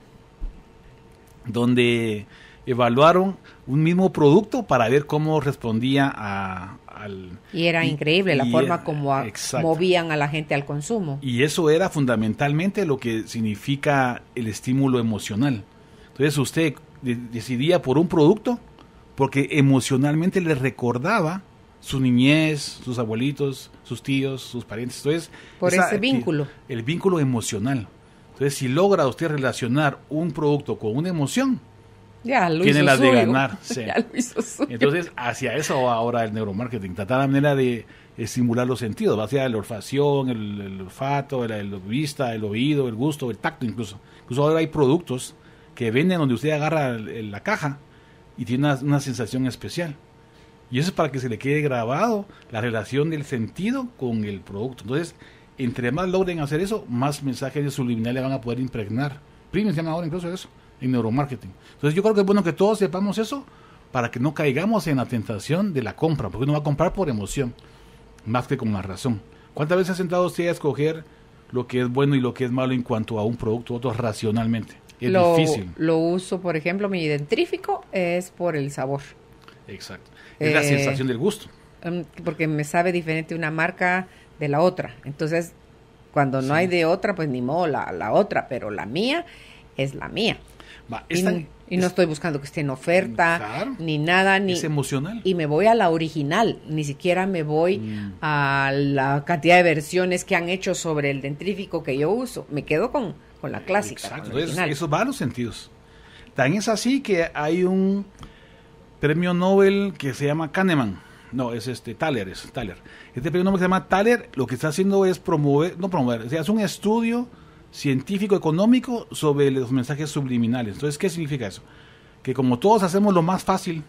donde evaluaron un mismo producto para ver cómo respondía al... Y era increíble la forma como exacto. movían a la gente al consumo. Y eso era fundamentalmente lo que significa el estímulo emocional. Entonces usted decidía por un producto porque emocionalmente le recordaba su niñez, sus abuelitos, sus tíos, sus parientes. Entonces, por ese vínculo. El vínculo emocional. Entonces, si logra usted relacionar un producto con una emoción, ya lo tiene hizo las suyo. de ganar. Sí. Ya lo hizo suyo. Entonces, hacia eso va ahora el neuromarketing. Tratar la manera de estimular los sentidos, hacia la olfacción, el olfato, la vista, el oído, el gusto, el tacto incluso. Incluso ahora hay productos que venden donde usted agarra la caja y tiene una sensación especial. Y eso es para que se le quede grabado la relación del sentido con el producto. Entonces, entre más logren hacer eso, más mensajes de subliminales van a poder impregnar. Premium se llama ahora incluso eso, en neuromarketing. Entonces, yo creo que es bueno que todos sepamos eso para que no caigamos en la tentación de la compra, porque uno va a comprar por emoción, más que con la razón. ¿Cuántas veces ha sentado usted a escoger lo que es bueno y lo que es malo en cuanto a un producto u otro racionalmente? Es difícil. Lo uso, por ejemplo, mi dentrífico es por el sabor. Exacto. Es la sensación del gusto. Porque me sabe diferente una marca de la otra. Entonces, cuando no hay de otra, pues ni modo la otra, pero la mía es la mía. Y no estoy buscando que esté en oferta, claro, ni nada. Es emocional. Y me voy a la original, ni siquiera me voy a la cantidad de versiones que han hecho sobre el dentrífico que yo uso. Me quedo con la clásica. Exacto, entonces eso va a los sentidos. Tan es así que hay un premio Nobel que se llama Kahneman. No, es Thaler. Este premio Nobel que se llama Thaler, lo que está haciendo es es un estudio científico económico sobre los mensajes subliminales. Entonces, ¿qué significa eso? Que como todos hacemos lo más fácil,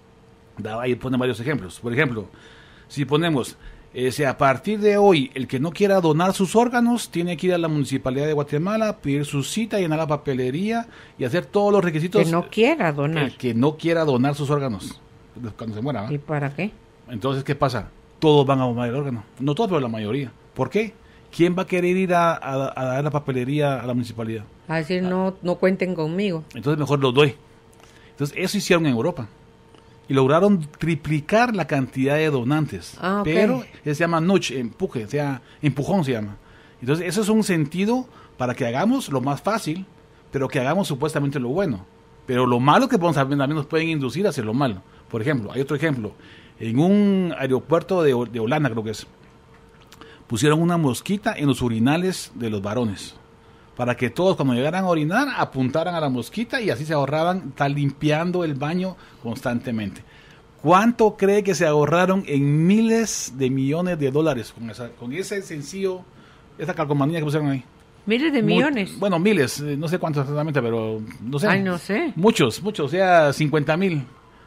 ahí pone varios ejemplos. Por ejemplo, si ponemos, a partir de hoy, el que no quiera donar sus órganos, tiene que ir a la Municipalidad de Guatemala, pedir su cita, llenar la papelería y hacer todos los requisitos. Que no quiera donar. El que no quiera donar sus órganos, cuando se muera, ¿va? ¿Y para qué? Entonces, ¿qué pasa? Todos van a donar el órgano. No todos, pero la mayoría. ¿Por qué? ¿Quién va a querer ir a dar la papelería a la municipalidad? A decir, no cuenten conmigo. Entonces, mejor los doy. Entonces, eso hicieron en Europa. Y lograron triplicar la cantidad de donantes. Okay. Pero se llama nudge, empujón se llama. Entonces, eso es un sentido para que hagamos lo más fácil, pero que hagamos supuestamente lo bueno. Pero lo malo que también nos pueden inducir a hacer lo malo. Por ejemplo, hay otro ejemplo. En un aeropuerto de Holanda, creo que es, pusieron una mosquita en los urinales de los varones, para que todos cuando llegaran a orinar apuntaran a la mosquita y así se ahorraban estar limpiando el baño constantemente. ¿Cuánto cree que se ahorraron en miles de millones de dólares con ese sencillo, esa calcomanía que pusieron ahí? ¿Miles de millones? Bueno, miles, no sé cuántos exactamente, pero no sé. Ay, no sé. Muchos, o sea, 50,000.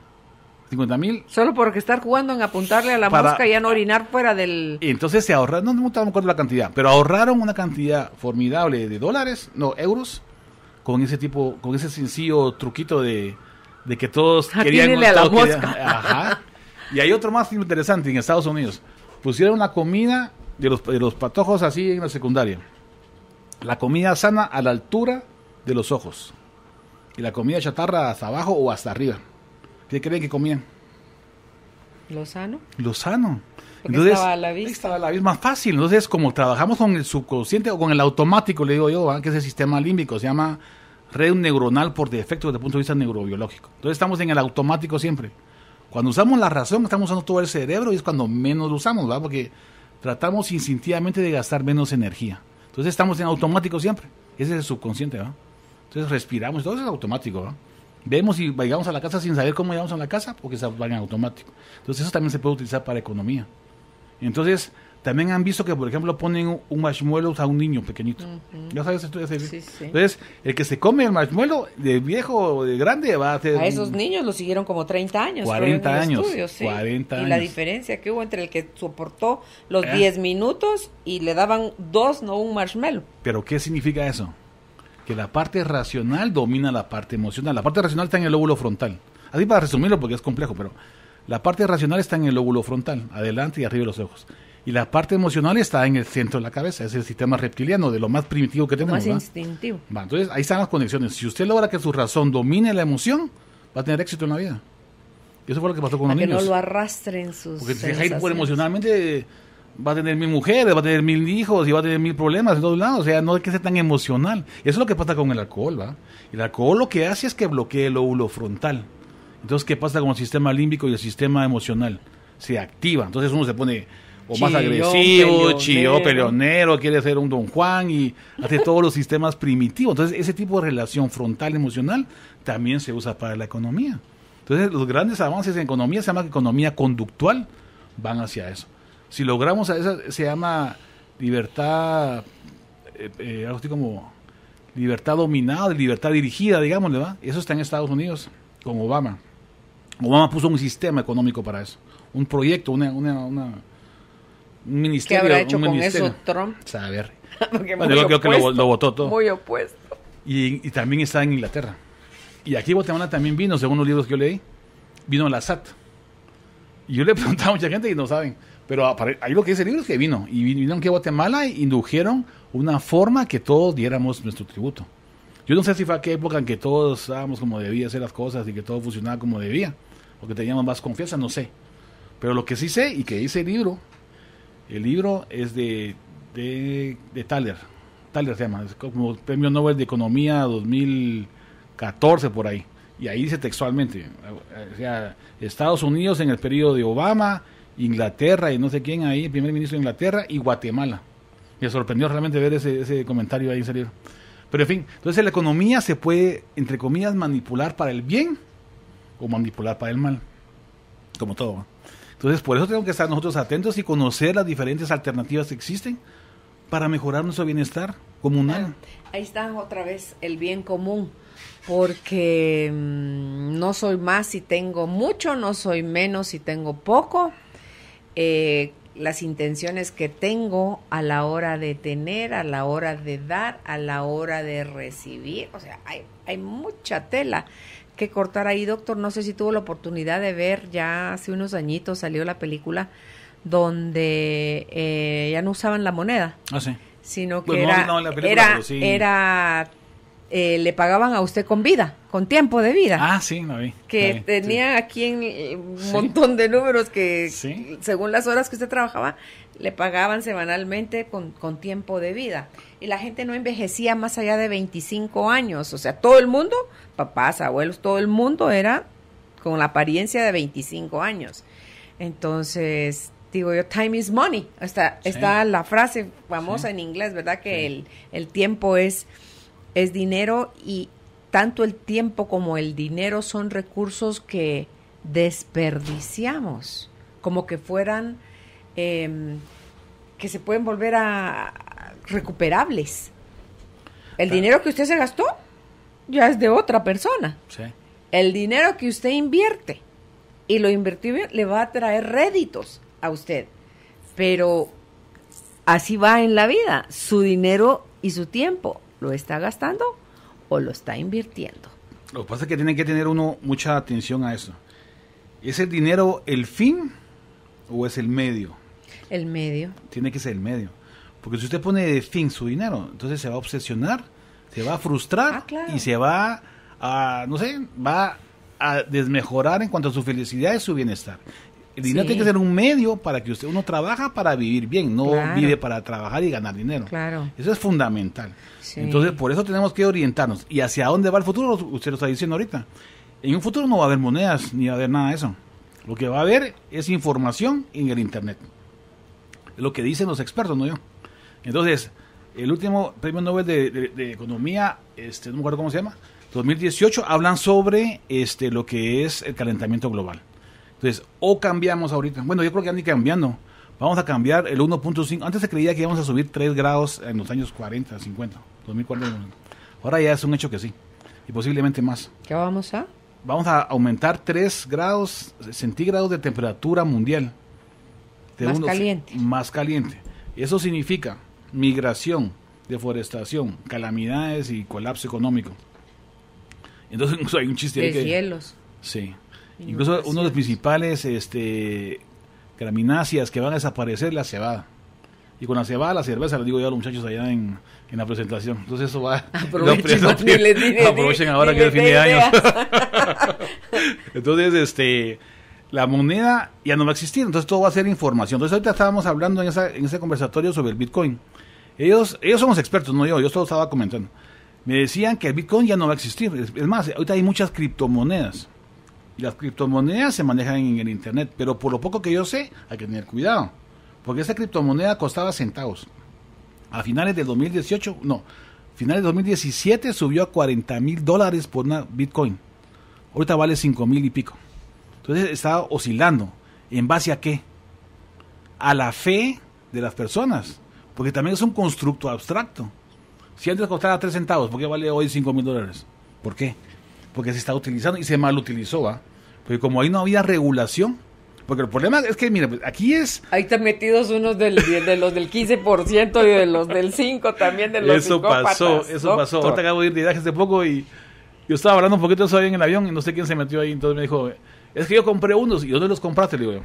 50,000. Solo porque estar jugando en apuntarle a la mosca y ya no orinar fuera del... Y entonces se ahorraron, no me acuerdo la cantidad, pero ahorraron una cantidad formidable de euros, con ese sencillo truquito de que todos querían... a la mosca. Ajá. Y hay otro más interesante en Estados Unidos. Pusieron la comida de los patojos así en la secundaria. La comida sana a la altura de los ojos. Y la comida chatarra hasta abajo o hasta arriba. ¿Qué creen que comían? ¿Lo sano? Lo sano. Porque entonces, estaba a la vista. Estaba a la vista, más fácil. Entonces, como trabajamos con el subconsciente o con el automático, le digo yo, que es el sistema límbico, se llama red neuronal por defecto desde el punto de vista neurobiológico. Entonces, estamos en el automático siempre. Cuando usamos la razón, estamos usando todo el cerebro y es cuando menos lo usamos, ¿verdad? Porque tratamos instintivamente de gastar menos energía. Entonces, estamos en automático siempre. Ese es el subconsciente, ¿verdad? Entonces, respiramos, todo eso es automático, ¿verdad? Vemos y llegamos a la casa sin saber cómo llegamos a la casa porque se va en automático. Entonces eso también se puede utilizar para economía. Entonces también han visto que, por ejemplo, ponen un marshmallow a un niño pequeñito. ¿Ya sabes esto? Sí. Entonces el que se come el marshmallow de viejo o de grande va a hacer... A esos niños los siguieron como 30 años. 40 años. Estudio, ¿sí? 40 años. Y la diferencia que hubo entre el que soportó los 10 minutos y le daban 2, no un marshmallow. ¿Pero qué significa eso? Que la parte racional domina la parte emocional. La parte racional está en el lóbulo frontal. Así para resumirlo porque es complejo, pero La parte racional está en el lóbulo frontal, adelante y arriba de los ojos. Y la parte emocional está en el centro de la cabeza, es el sistema reptiliano, de lo más primitivo que tenemos. Más instintivo. Entonces, ahí están las conexiones. Si usted logra que su razón domine la emoción, va a tener éxito en la vida. Y eso fue lo que pasó con los niños. Que no lo arrastren sus Porque si deja ir por emocionalmente, va a tener 1000 mujeres, va a tener 1000 hijos y va a tener 1000 problemas en todos lados. O sea, no hay que ser tan emocional. Eso es lo que pasa con el alcohol, ¿va? El alcohol lo que hace es que bloquea el lóbulo frontal. Entonces, ¿qué pasa con el sistema límbico y el sistema emocional? Se activa. Entonces uno se pone más agresivo, chillón, peleonero, quiere ser un Don Juan y hace todos los sistemas primitivos. Entonces, ese tipo de relación frontal emocional también se usa para la economía. Entonces, los grandes avances en economía se llama economía conductual, van hacia eso. Si logramos a esa, se llama libertad, algo así como libertad dominada, libertad dirigida, digámosle, ¿va? Eso está en Estados Unidos con Obama. Obama puso un sistema económico para eso, un proyecto, un ministerio. ¿Qué habrá hecho con ministerio. eso Trump? Saber. Bueno, yo creo que lo votó todo. Muy opuesto. Y también está en Inglaterra. Y aquí en Guatemala también vino, según los libros que yo leí, vino la SAT. Y yo le preguntaba a mucha gente y no saben. Pero ahí lo que dice el libro es que vino. Y vinieron aquí a Guatemala e indujeron una forma que todos diéramos nuestro tributo. Yo no sé si fue aquella época en que todos estábamos como debía hacer las cosas y que todo funcionaba como debía. O que teníamos más confianza, no sé. Pero lo que sí sé y que dice el libro es de Thaler. Thaler se llama, es como Premio Nobel de Economía 2014 por ahí. Y ahí dice textualmente, o sea, Estados Unidos en el periodo de Obama, Inglaterra y no sé quién ahí, el primer ministro de Inglaterra y Guatemala. Me sorprendió realmente ver ese comentario ahí en ese libro. Pero en fin, entonces la economía se puede, entre comillas, manipular para el bien o manipular para el mal, como todo, ¿no? Entonces por eso tenemos que estar nosotros atentos y conocer las diferentes alternativas que existen para mejorar nuestro bienestar comunal. Ahí está otra vez el bien común, porque no soy más si tengo mucho, no soy menos si tengo poco. Las intenciones que tengo a la hora de tener, a la hora de dar, a la hora de recibir, o sea, hay mucha tela que cortar ahí, doctor. No sé si tuvo la oportunidad de ver, ya hace unos añitos salió la película donde ya no usaban la moneda, sí, sino que pues le pagaban a usted con vida, con tiempo de vida. Sí, lo vi. Que tenía aquí un montón de números que según las horas que usted trabajaba, le pagaban semanalmente con tiempo de vida. Y la gente no envejecía más allá de 25 años. O sea, todo el mundo, papás, abuelos, todo el mundo era con la apariencia de 25 años. Entonces, digo yo, time is money. Está la frase famosa en inglés, ¿verdad? Que el tiempo es dinero, y tanto el tiempo como el dinero son recursos que desperdiciamos, como que fueran, que se pueden volver a recuperables. El dinero que usted se gastó ya es de otra persona. Sí. El dinero que usted invierte y lo invirtió bien, le va a traer réditos a usted. Pero así va en la vida. Su dinero y su tiempo, ¿lo está gastando o lo está invirtiendo? Lo que pasa es que tiene que tener uno mucha atención a eso. ¿Es el dinero el fin o es el medio? El medio. Tiene que ser el medio. Porque si usted pone de fin su dinero, entonces se va a obsesionar, se va a frustrar y se va a, va a desmejorar en cuanto a su felicidad y su bienestar. El dinero tiene que ser un medio para que uno trabaja para vivir bien, no vive para trabajar y ganar dinero. Claro. Eso es fundamental. Sí. Entonces, por eso tenemos que orientarnos. ¿Y hacia dónde va el futuro? Usted lo está diciendo ahorita. En un futuro no va a haber monedas, ni va a haber nada de eso. Lo que va a haber es información en el Internet. Es lo que dicen los expertos, no yo. Entonces, el último premio Nobel de Economía, no me acuerdo cómo se llama, 2018, hablan sobre lo que es el calentamiento global. Entonces, o cambiamos ahorita, bueno, yo creo que ya ni cambiando, vamos a cambiar el 1.5, antes se creía que íbamos a subir 3 grados en los años 40, 50, 2040, ahora ya es un hecho que sí, y posiblemente más. ¿Qué vamos a? Vamos a aumentar 3 grados centígrados de temperatura mundial. Más caliente. Eso significa migración, deforestación, calamidades y colapso económico. Entonces hay un chiste ahí de hielos. Sí. Incluso uno de los principales gramináceas que van a desaparecer, la cebada. Y con la cebada, la cerveza, les digo yo a los muchachos allá en la presentación. Entonces eso va... Aprovechen ahora que es fin de año. Entonces, la moneda ya no va a existir. Entonces todo va a ser información. Entonces ahorita estábamos hablando en ese conversatorio sobre el Bitcoin. Ellos son los expertos, no yo solo estaba comentando. Me decían que el Bitcoin ya no va a existir. Es más, ahorita hay muchas criptomonedas. Y las criptomonedas se manejan en el Internet. Pero por lo poco que yo sé, hay que tener cuidado. Porque esa criptomoneda costaba centavos. A finales del 2017 subió a $40,000 por una Bitcoin. Ahorita vale 5,000 y pico. Entonces está oscilando. ¿En base a qué? A la fe de las personas. Porque también es un constructo abstracto. Si antes costaba 3 centavos, ¿por qué vale hoy $5,000? ¿Por qué? Porque se está utilizando y se mal utilizó, ¿va? Porque como ahí no había regulación. Porque el problema es que, mira, aquí es... Ahí están metidos unos de los del 15% y de los del 5% también, de los psicópatas. Eso pasó. Ahorita acabo de ir de viaje hace poco y yo estaba hablando un poquito de eso ahí en el avión y no sé quién se metió ahí. Entonces me dijo, es que yo compré unos. ¿Y dónde los compraste? Le digo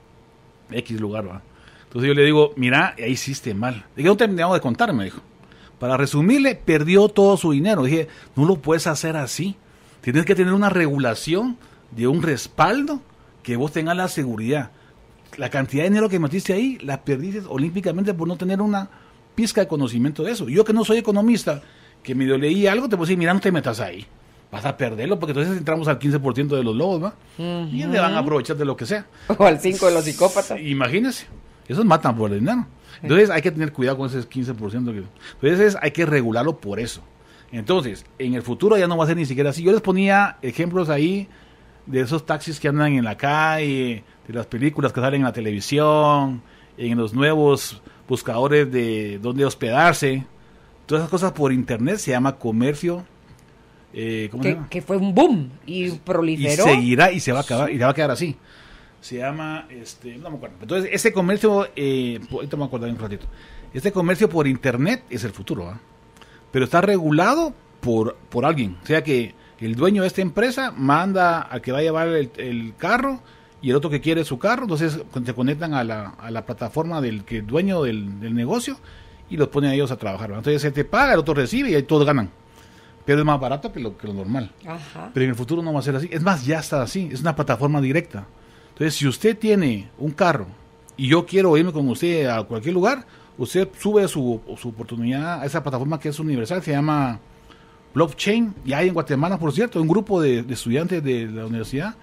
yo, X lugar, ¿va? Entonces yo le digo, mira, ahí hiciste mal. Dije, no terminamos de contar, me dijo. Para resumirle, perdió todo su dinero. Dije, no lo puedes hacer así. Tienes que tener una regulación de un respaldo que vos tengas la seguridad. La cantidad de dinero que metiste ahí, la perdiste olímpicamente por no tener una pizca de conocimiento de eso. Yo que no soy economista, que medio leí algo, te puedo decir, mira, no te metas ahí. Vas a perderlo, porque entonces entramos al 15% de los lobos, ¿va? Y le van a aprovechar de lo que sea. O al 5% de los psicópatas. Imagínense, esos matan por el dinero. Entonces hay que tener cuidado con ese 15%. Entonces hay que regularlo por eso. Entonces, en el futuro ya no va a ser ni siquiera así. Yo les ponía ejemplos ahí de esos taxis que andan en la calle, de las películas que salen en la televisión, en los nuevos buscadores de dónde hospedarse. Todas esas cosas por internet se llama comercio. ¿Cómo se llama? Que fue un boom y proliferó. Y seguirá y se va a acabar, y va a quedar así. Se llama, no me acuerdo. Entonces, ese comercio, ahorita me acuerdo un ratito. Este comercio por internet es el futuro, ¿eh? Pero está regulado por alguien. O sea que el dueño de esta empresa manda al que va a llevar el carro y el otro que quiere su carro, entonces se conectan a la plataforma del dueño del negocio y los ponen a ellos a trabajar, ¿verdad? Entonces él te paga, el otro recibe y ahí todos ganan. Pero es más barato que lo normal. Ajá. Pero en el futuro no va a ser así. Es más, ya está así. Es una plataforma directa. Entonces, si usted tiene un carro y yo quiero irme con usted a cualquier lugar, usted sube su oportunidad a esa plataforma que es universal, se llama Blockchain. Y hay en Guatemala, por cierto, un grupo de estudiantes de la universidad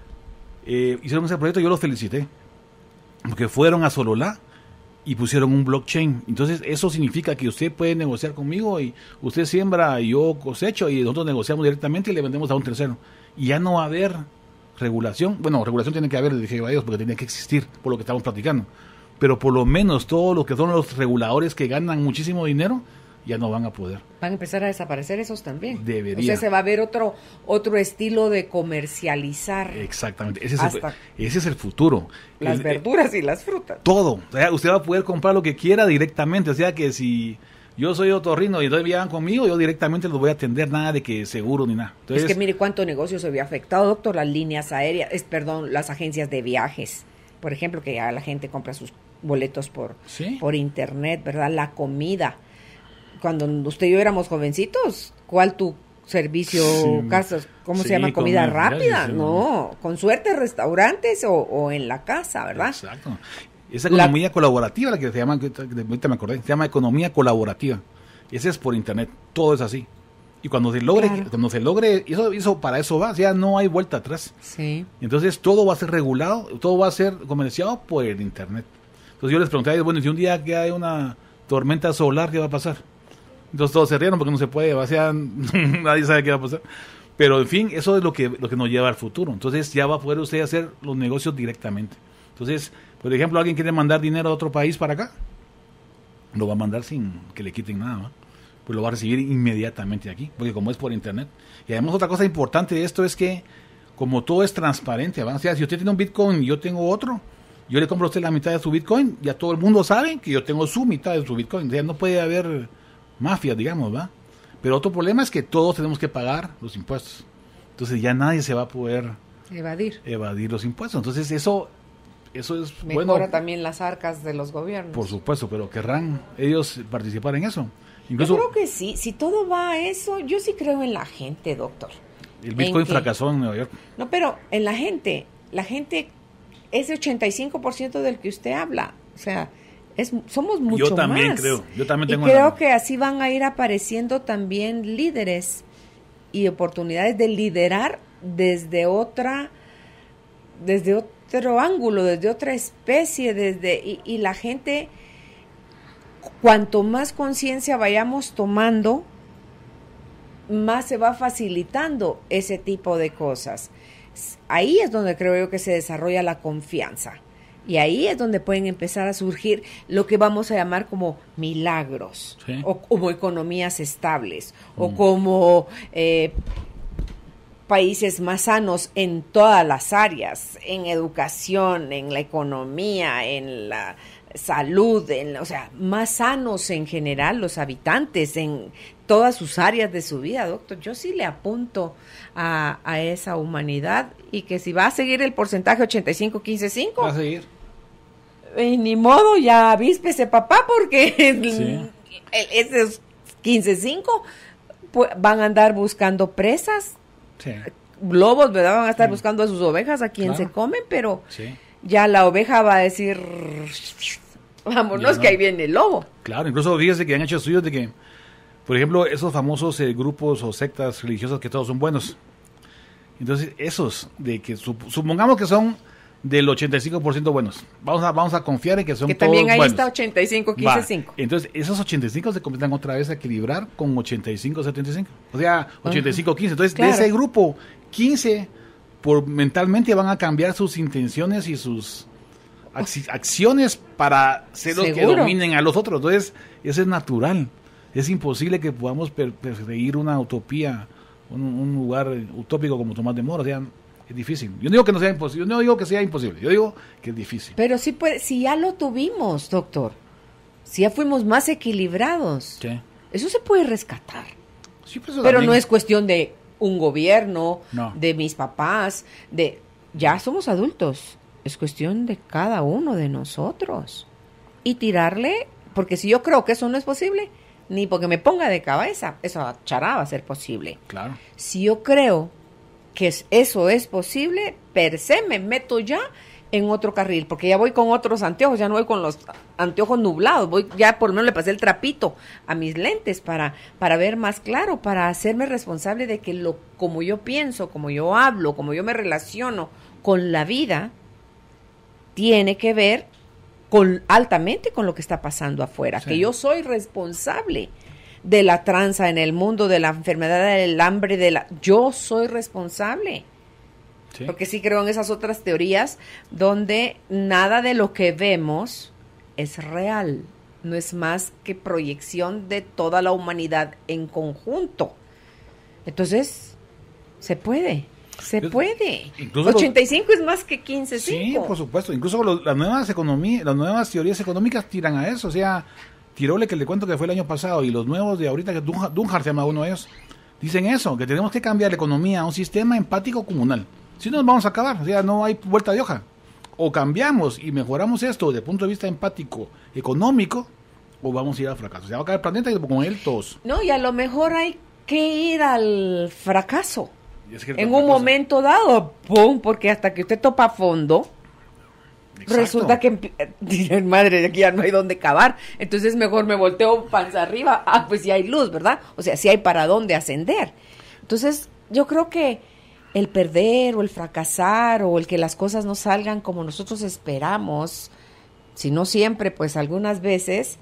hicieron ese proyecto. Yo los felicité porque fueron a Sololá y pusieron un blockchain. Entonces eso significa que usted puede negociar conmigo y usted siembra y yo cosecho y nosotros negociamos directamente y le vendemos a un tercero. Y ya no va a haber regulación. Bueno, regulación tiene que haber, dije a ellos, porque tiene que existir por lo que estamos platicando. Pero por lo menos todos los que son los reguladores que ganan muchísimo dinero ya no van a poder. Van a empezar a desaparecer esos también. Debería. O sea, se va a ver otro estilo de comercializar. Exactamente. Ese es el futuro. Las verduras y las frutas. Todo. O sea, usted va a poder comprar lo que quiera directamente. O sea, que si yo soy otorrino y entonces viajan conmigo, yo directamente los voy a atender, nada de que seguro ni nada. Entonces, es que mire cuánto negocio se había afectado, doctor, las líneas aéreas, las agencias de viajes. Por ejemplo, que ya la gente compra sus boletos por internet, ¿verdad? La comida. Cuando usted y yo éramos jovencitos, ¿cuál tu servicio, casas, cómo se llama? Comida rápida, no, con suerte restaurantes o en la casa, ¿verdad? Exacto. Esa economía colaborativa, la que se llama, ahorita me acordé, se llama economía colaborativa. Ese es por internet, todo es así. Y cuando se logre, eso para eso va, o sea, no hay vuelta atrás. Sí. Entonces todo va a ser regulado, todo va a ser comerciado por el internet. Entonces yo les pregunté a ellos, bueno, si un día que hay una tormenta solar, ¿qué va a pasar? Entonces todos se rieron porque no se puede, o sea, nadie sabe qué va a pasar. Pero en fin, eso es lo que nos lleva al futuro. Entonces ya va a poder usted hacer los negocios directamente. Entonces, por ejemplo, alguien quiere mandar dinero a otro país para acá, lo va a mandar sin que le quiten nada, ¿no? Pues lo va a recibir inmediatamente aquí, porque como es por internet. Y además otra cosa importante de esto es que como todo es transparente, ¿va? O sea, si usted tiene un Bitcoin y yo tengo otro, yo le compro a usted la mitad de su Bitcoin, ya todo el mundo sabe que yo tengo su mitad de su Bitcoin. O sea, no puede haber mafias, digamos, ¿va? Pero otro problema es que todos tenemos que pagar los impuestos. Entonces ya nadie se va a poder evadir los impuestos. Entonces eso es Mejora bueno. también las arcas de los gobiernos. Por supuesto, pero querrán ellos participar en eso. Incluso, yo creo que sí, si todo va a eso, yo sí creo en la gente, doctor. el Bitcoin fracasó en Nueva York. No, pero en la gente ese 85% del que usted habla, o sea, somos mucho más. Yo también creo, y creo que así van a ir apareciendo también líderes y oportunidades de liderar desde otro ángulo, desde otra especie, y la gente, cuanto más conciencia vayamos tomando, más se va facilitando ese tipo de cosas. Ahí es donde creo yo que se desarrolla la confianza. Y ahí es donde pueden empezar a surgir lo que vamos a llamar como milagros, sí, o como economías estables, o como países más sanos en todas las áreas, en educación, en la economía, en la salud, o sea, más sanos en general los habitantes en todas sus áreas de su vida, doctor. Yo sí le apunto a esa humanidad, y que si va a seguir el porcentaje 85-15-5, va a seguir. Ni modo, ya avíspese papá, porque esos 15-5 pues, van a andar buscando presas, sí, lobos, ¿verdad? Van a estar buscando a sus ovejas, a quien se comen, pero ya la oveja va a decir, vámonos, que ahí viene el lobo. Claro, incluso fíjese que han hecho estudios de que, por ejemplo, esos famosos grupos o sectas religiosas que todos son buenos. Entonces, esos, de que supongamos que son del 85% buenos. Vamos a confiar en que son todos buenos. Que también ahí está 85-15-5. Entonces, esos 85 se comienzan otra vez a equilibrar con 85-75. O sea, 85-15. Entonces, de ese grupo, 15 mentalmente van a cambiar sus intenciones y sus acciones para ser los que dominen a los otros. Entonces, eso es natural. Es imposible que podamos perseguir una utopía, un lugar utópico como Tomás de Moro. O sea, es difícil. Yo no digo que no sea imposible, yo no digo que sea imposible, yo digo que es difícil. Pero sí puede, si ya lo tuvimos, doctor, si ya fuimos más equilibrados, eso se puede rescatar. Sí, pero también no es cuestión de un gobierno, de mis papás, ya somos adultos, es cuestión de cada uno de nosotros. Y tirarle, porque si yo creo que eso no es posible, ni porque me ponga de cabeza, eso chará va a ser posible. Claro. Si yo creo que eso es posible, per se me meto ya en otro carril, porque ya voy con otros anteojos, ya no voy con los anteojos nublados, ya por lo menos le pasé el trapito a mis lentes para ver más claro, para hacerme responsable de que como yo pienso, como yo hablo, como yo me relaciono con la vida, tiene que ver altamente con lo que está pasando afuera, que yo soy responsable de la tranza en el mundo, de la enfermedad del hambre, yo soy responsable. Sí. Porque sí creo en esas otras teorías donde nada de lo que vemos es real, no es más que proyección de toda la humanidad en conjunto. Entonces, se puede. Incluso 85 es más que 15-5. Sí, por supuesto. Incluso las nuevas teorías económicas tiran a eso. O sea, Tirole, que le cuento que fue el año pasado, y los nuevos de ahorita, que Dunhart se llama uno de ellos, dicen eso, que tenemos que cambiar la economía a un sistema empático comunal. Si no, nos vamos a acabar. O sea, no hay vuelta de hoja. O cambiamos y mejoramos esto desde el punto de vista empático, económico, o vamos a ir al fracaso. Se va a caer el planeta y con él todos. No, y a lo mejor hay que ir al fracaso. En un momento dado, ¡pum! Porque hasta que usted topa a fondo, exacto, resulta que dice, madre, aquí ya no hay dónde cavar, entonces mejor me volteo panza arriba, pues sí hay luz, ¿verdad? O sea, sí hay para dónde ascender. Entonces, yo creo que el perder o el fracasar o el que las cosas no salgan como nosotros esperamos, si no siempre, pues algunas veces,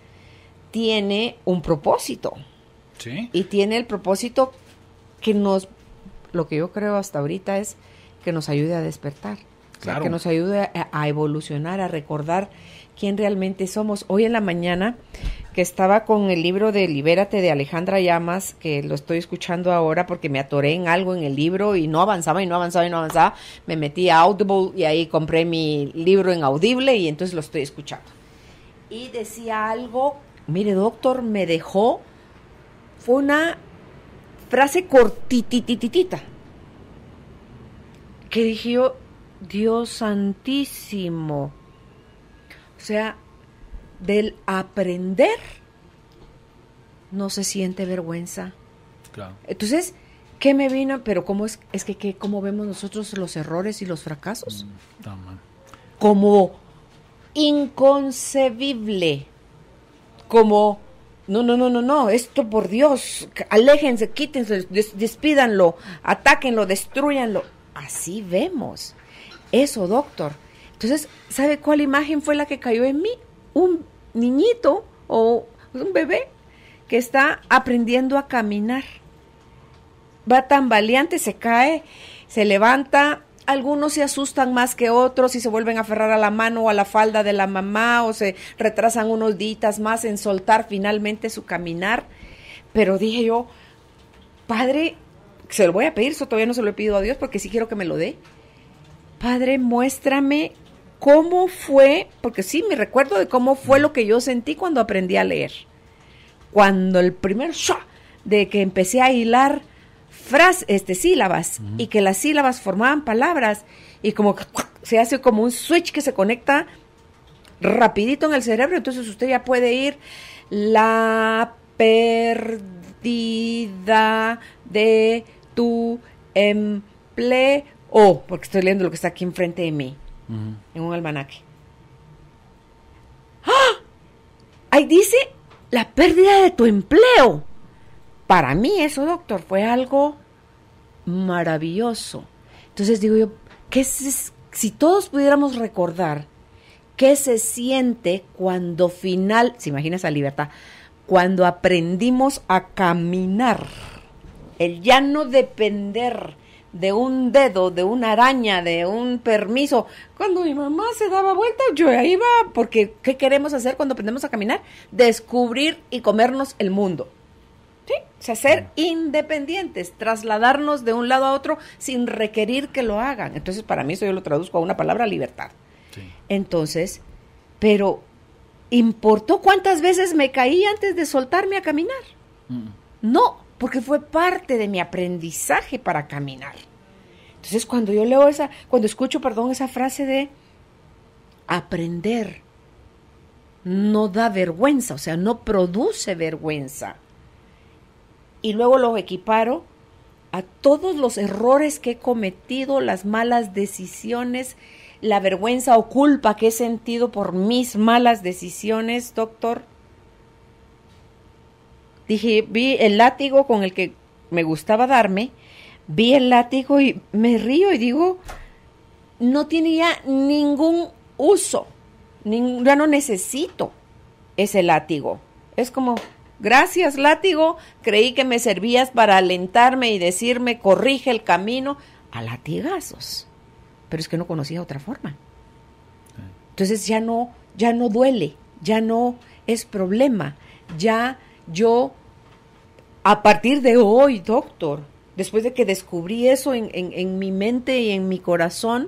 tiene un propósito. Sí. Y tiene el propósito que lo que yo creo hasta ahorita es que nos ayude a despertar. Claro. O sea, que nos ayude a evolucionar, a recordar quién realmente somos. Hoy en la mañana, que estaba con el libro de Libérate de Alejandra Llamas, que lo estoy escuchando ahora porque me atoré en algo en el libro y no avanzaba, me metí a Audible y ahí compré mi libro en Audible y entonces lo estoy escuchando. Y decía algo, mire doctor, me dejó, fue una frase cortitititita, que dije yo, Dios santísimo. O sea, del aprender no se siente vergüenza. Claro. Entonces, ¿qué me vino? Pero ¿cómo es que cómo vemos nosotros los errores y los fracasos? Está mal. Como inconcebible. Como, no, esto por Dios, aléjense, quítense, despídanlo, atáquenlo, destruyanlo. Así vemos. Eso, doctor. Entonces, ¿sabe cuál imagen fue la que cayó en mí? Un niñito o un bebé que está aprendiendo a caminar. Va tambaleante, se cae, se levanta. Algunos se asustan más que otros y se vuelven a aferrar a la mano o a la falda de la mamá o se retrasan unos días más en soltar finalmente su caminar. Pero dije yo, Padre, se lo voy a pedir, eso todavía no se lo he pedido a Dios porque sí quiero que me lo dé. Padre, muéstrame cómo fue, porque sí, me recuerdo de cómo fue lo que yo sentí cuando aprendí a leer. Cuando el primer ¡shua! De que empecé a hilar sílabas, y que las sílabas formaban palabras, y como que se hace como un switch que se conecta rapidito en el cerebro, entonces usted ya puede ir la pérdida de tu empleo, porque estoy leyendo lo que está aquí enfrente de mí, en un almanaque. ¡Ah! Ahí dice la pérdida de tu empleo. Para mí eso, doctor, fue algo maravilloso. Entonces digo yo, si todos pudiéramos recordar qué se siente cuando se imagina esa libertad, cuando aprendimos a caminar, el ya no depender de un dedo, de una araña, de un permiso. Cuando mi mamá se daba vuelta, yo iba, porque ¿qué queremos hacer cuando aprendemos a caminar? Descubrir y comernos el mundo. Sí, o sea, ser independientes, trasladarnos de un lado a otro sin requerir que lo hagan. Entonces, para mí eso yo lo traduzco a una palabra, libertad. Sí. Entonces, pero ¿importó cuántas veces me caí antes de soltarme a caminar? No, porque fue parte de mi aprendizaje para caminar. Entonces, cuando yo leo escucho esa frase de aprender no da vergüenza, o sea, no produce vergüenza. Y luego lo equiparo a todos los errores que he cometido, las malas decisiones, la vergüenza o culpa que he sentido por mis malas decisiones, doctor. Dije, vi el látigo con el que me gustaba darme, vi el látigo y me río y digo, no tiene ya ningún uso, ya no necesito ese látigo. Es como, gracias látigo, creí que me servías para alentarme y decirme, corrige el camino, a latigazos. Pero es que no conocía otra forma. Entonces ya no duele, ya no es problema, ya yo, a partir de hoy, doctor, después de que descubrí eso en mi mente y en mi corazón,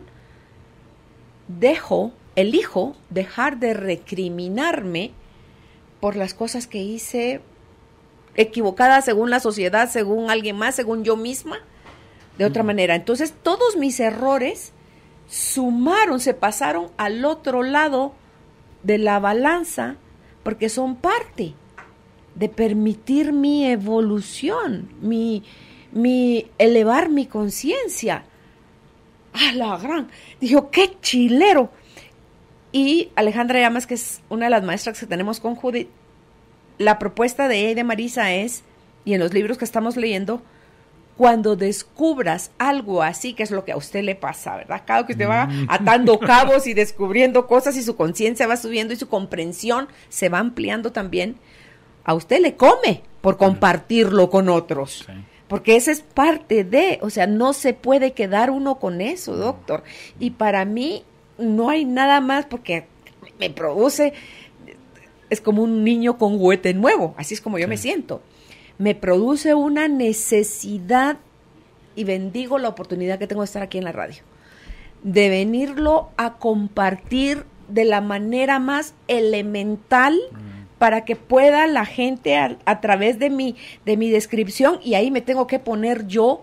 elijo dejar de recriminarme por las cosas que hice equivocadas según la sociedad, según alguien más, según yo misma, de otra manera. Entonces todos mis errores se pasaron al otro lado de la balanza, porque son parte de permitir mi evolución, mi elevar mi conciencia. ¡Ah, la gran! Dijo, ¡qué chilero! Y Alejandra Llamas, que es una de las maestras que tenemos con Judith, la propuesta de ella y de Marisa es, y en los libros que estamos leyendo, cuando descubras algo así, que es lo que a usted le pasa, ¿verdad? Cada que usted va atando cabos y descubriendo cosas y su conciencia va subiendo y su comprensión se va ampliando también, a usted le come por compartirlo con otros. Sí. Porque esa es parte de, o sea, no se puede quedar uno con eso, doctor. Y para mí no hay nada más, porque me produce, es como un niño con juguete nuevo, así es como yo me siento. Me produce una necesidad, y bendigo la oportunidad que tengo de estar aquí en la radio, de venirlo a compartir de la manera más elemental, para que pueda la gente a través de mi descripción, y ahí me tengo que poner yo,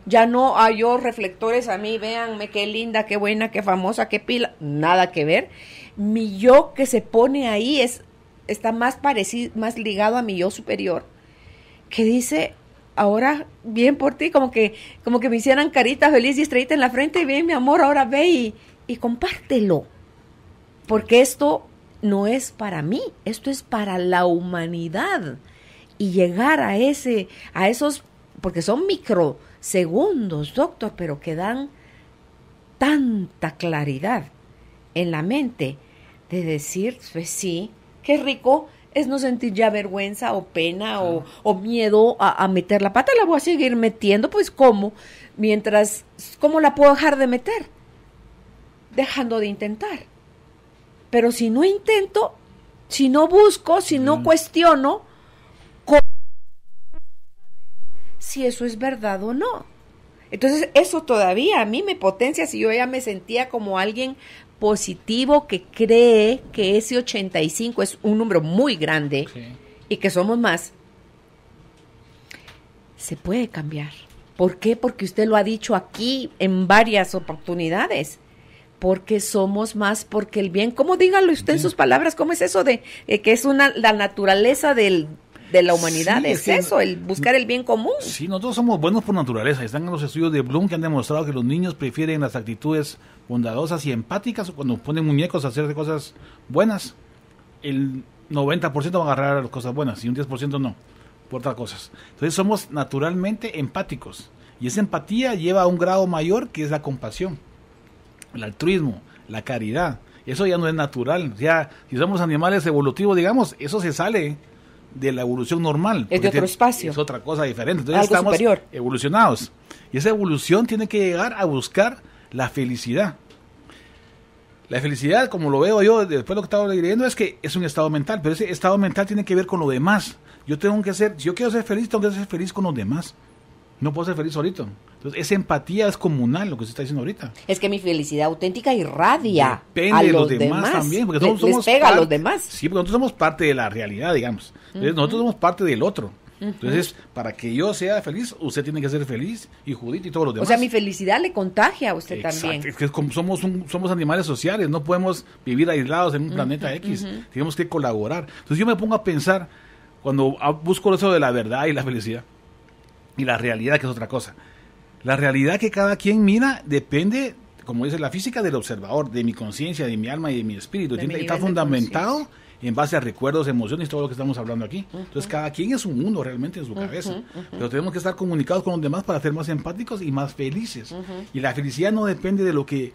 Ya no hay yo reflectores a mí, véanme qué linda, qué buena, qué famosa, qué pila, nada que ver. Mi yo que se pone ahí está más parecido, más ligado a mi yo superior, que dice, ahora bien por ti, como que me hicieran carita feliz y estrellita en la frente, y bien mi amor, ahora ve y compártelo, porque esto no es para mí, esto es para la humanidad, y llegar a esos, porque son microsegundos, doctor, pero que dan tanta claridad en la mente de decir, pues sí, qué rico es no sentir ya vergüenza o pena o miedo a meter la pata. La voy a seguir metiendo, pues ¿cómo? ¿Cómo la puedo dejar de meter? Dejando de intentar. Pero si no intento, si no busco, si no cuestiono, si eso es verdad o no. Entonces eso todavía a mí me potencia si yo ya me sentía como alguien positivo que cree que ese 85 es un número muy grande, sí, y que somos más. Se puede cambiar. ¿Por qué? Porque usted lo ha dicho aquí en varias oportunidades. Porque somos más, porque el bien, ¿cómo dígalo usted en sus palabras? ¿Cómo es eso de que es la naturaleza de la humanidad? Sí, es eso, el buscar el bien común. Sí, nosotros somos buenos por naturaleza. Están en los estudios de Bloom que han demostrado que los niños prefieren las actitudes bondadosas y empáticas cuando ponen muñecos a hacer cosas buenas. El 90% van a agarrar las cosas buenas y un 10% no, por otras cosas. Entonces somos naturalmente empáticos y esa empatía lleva a un grado mayor que es la compasión, el altruismo, la caridad. Eso ya no es natural. Ya, si somos animales evolutivos, digamos, eso se sale de la evolución normal. Es de otro espacio. Es otra cosa diferente. Entonces algo estamos superior, evolucionados. Y esa evolución tiene que llegar a buscar la felicidad. La felicidad, como lo veo yo, después de lo que estaba leyendo, es que es un estado mental, pero ese estado mental tiene que ver con lo demás. Si yo quiero ser feliz, tengo que ser feliz con los demás. No puedo ser feliz solito. Entonces, esa empatía es comunal, lo que se está diciendo ahorita. Es que mi felicidad auténtica irradia depende a los demás también. Porque les pega a los demás. Sí, porque nosotros somos parte de la realidad, digamos. Entonces, nosotros somos parte del otro. Entonces, para que yo sea feliz, usted tiene que ser feliz, y Judith y todos los demás. O sea, mi felicidad le contagia a usted también. Es que somos animales sociales, no podemos vivir aislados en un planeta X. Tenemos que colaborar. Entonces, yo me pongo a pensar, cuando busco eso de la verdad y la felicidad, y la realidad, que es otra cosa. La realidad que cada quien mira depende, como dice la física, del observador, de mi conciencia, de mi alma y de mi espíritu. Está fundamentado en base a recuerdos, emociones y todo lo que estamos hablando aquí. Entonces cada quien es un mundo realmente en su cabeza. Pero tenemos que estar comunicados con los demás para ser más empáticos y más felices. Y la felicidad no depende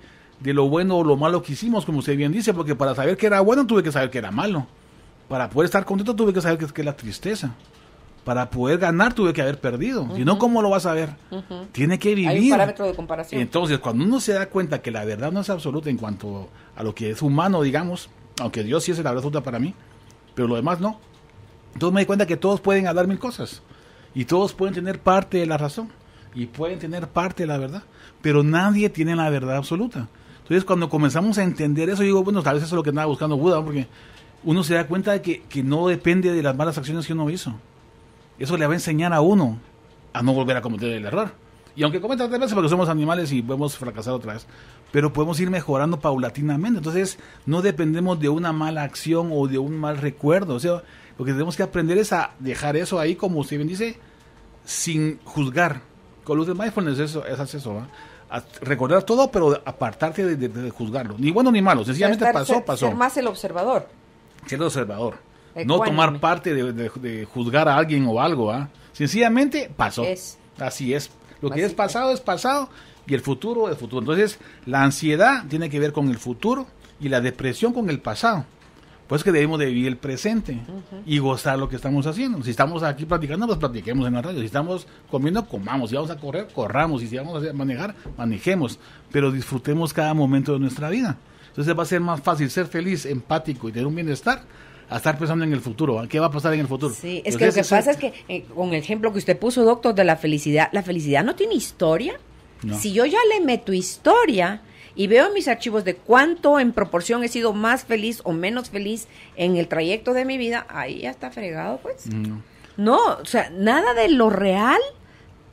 de lo bueno o lo malo que hicimos, como usted bien dice, porque para saber que era bueno tuve que saber que era malo. Para poder estar contento tuve que saber que es la tristeza. Para poder ganar tuve que haber perdido. Si no, ¿cómo lo vas a ver? Tiene que vivir. Hay un parámetro de comparación. Entonces, cuando uno se da cuenta que la verdad no es absoluta en cuanto a lo que es humano, digamos, aunque Dios sí es la verdad absoluta para mí, pero lo demás no. Entonces me di cuenta que todos pueden hablar mil cosas. Y todos pueden tener parte de la razón. Y pueden tener parte de la verdad. Pero nadie tiene la verdad absoluta. Entonces, cuando comenzamos a entender eso, digo, bueno, tal vez eso es lo que andaba buscando Buda, porque uno se da cuenta de que no depende de las malas acciones que uno hizo. Eso le va a enseñar a uno a no volver a cometer el error. Y aunque cometa otras veces porque somos animales y podemos fracasar otra vez, pero podemos ir mejorando paulatinamente. Entonces, no dependemos de una mala acción o de un mal recuerdo. O sea, lo que tenemos que aprender es a dejar eso ahí, como usted bien dice, sin juzgar. Con luz de mindfulness es eso, ¿va? A recordar todo, pero apartarte de juzgarlo. Ni bueno ni malo, sencillamente pasó. Ser más el observador. Ser el observador. No tomar parte de juzgar a alguien o algo, ¿ah? Sencillamente pasó. Así es. Lo que es pasado y el futuro es futuro. Entonces, la ansiedad tiene que ver con el futuro y la depresión con el pasado. Pues que debemos de vivir el presente y gozar lo que estamos haciendo. Si estamos aquí platicando, pues platiquemos en la radio. Si estamos comiendo, comamos. Si vamos a correr, corramos. Y si vamos a manejar, manejemos. Pero disfrutemos cada momento de nuestra vida. Entonces va a ser más fácil ser feliz, empático y tener un bienestar a estar pensando en el futuro. ¿Qué va a pasar en el futuro? Sí, es que lo que pasa es que, con el ejemplo que usted puso, doctor, de la felicidad no tiene historia. No. Si yo ya le meto historia y veo en mis archivos de cuánto en proporción he sido más feliz o menos feliz en el trayecto de mi vida, ahí ya está fregado, pues. No, o sea, nada de lo real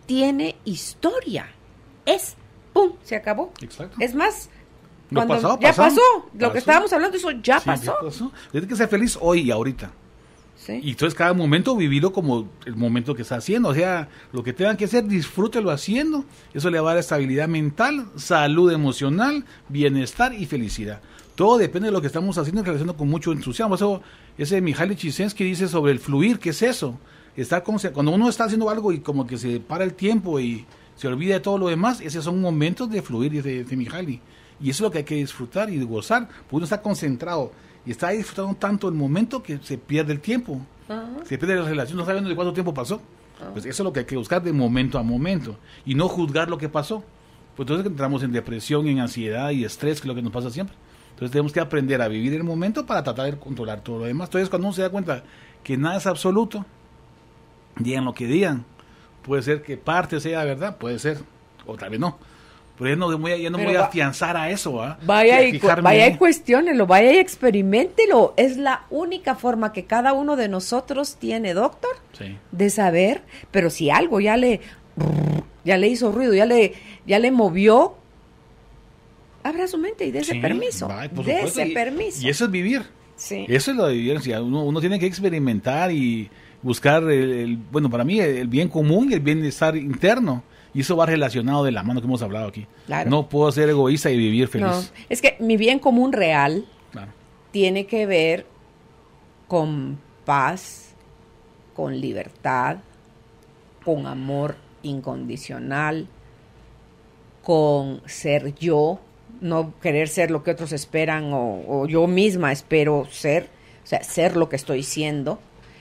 tiene historia. ¡Pum! Se acabó. Exacto. Es más, Lo cuando pasó. Lo que estábamos hablando, eso ya Sí, pasó. ya pasó. Tienes que ser feliz hoy y ahorita. Sí. Y entonces cada momento vivirlo como el momento que está haciendo. O sea, lo que tengan que hacer, disfrútelo haciendo. Eso le va a dar estabilidad mental, salud emocional, bienestar y felicidad. Todo depende de lo que estamos haciendo y realizando con mucho entusiasmo. Eso, ese Mihaly Csikszentmihalyi dice sobre el fluir, ¿qué es eso? Cuando uno está haciendo algo y como que se para el tiempo y se olvida de todo lo demás, esos son momentos de fluir, dice Mihaly. Y eso es lo que hay que disfrutar y gozar, porque uno está concentrado y está disfrutando tanto el momento que se pierde el tiempo. Se pierde la relación, no sabiendo de cuánto tiempo pasó. Pues eso es lo que hay que buscar de momento a momento y no juzgar lo que pasó. Pues entonces entramos en depresión, en ansiedad y estrés, que es lo que nos pasa siempre. Entonces tenemos que aprender a vivir el momento para tratar de controlar todo lo demás. Entonces cuando uno se da cuenta que nada es absoluto, digan lo que digan, puede ser que parte sea verdad, puede ser, o tal vez no. Pero ya no me voy a afianzar a eso. Vaya y cuestiónelo, vaya y experiméntelo. Es la única forma que cada uno de nosotros tiene, doctor, sí, de saber. Pero si algo ya le hizo ruido, ya le movió, abra su mente y dése permiso. Permiso. Y eso es vivir. Sí. Eso es lo de vivir. Uno tiene que experimentar y buscar, bueno, para mí, el bien común y el bienestar interno. Y eso va relacionado de la mano que hemos hablado aquí. Claro. No puedo ser egoísta y vivir feliz. No, es que mi bien común real Claro. tiene que ver con paz, con libertad, con amor incondicional, con ser yo, no querer ser lo que otros esperan o yo misma espero ser, o sea, ser lo que estoy siendo.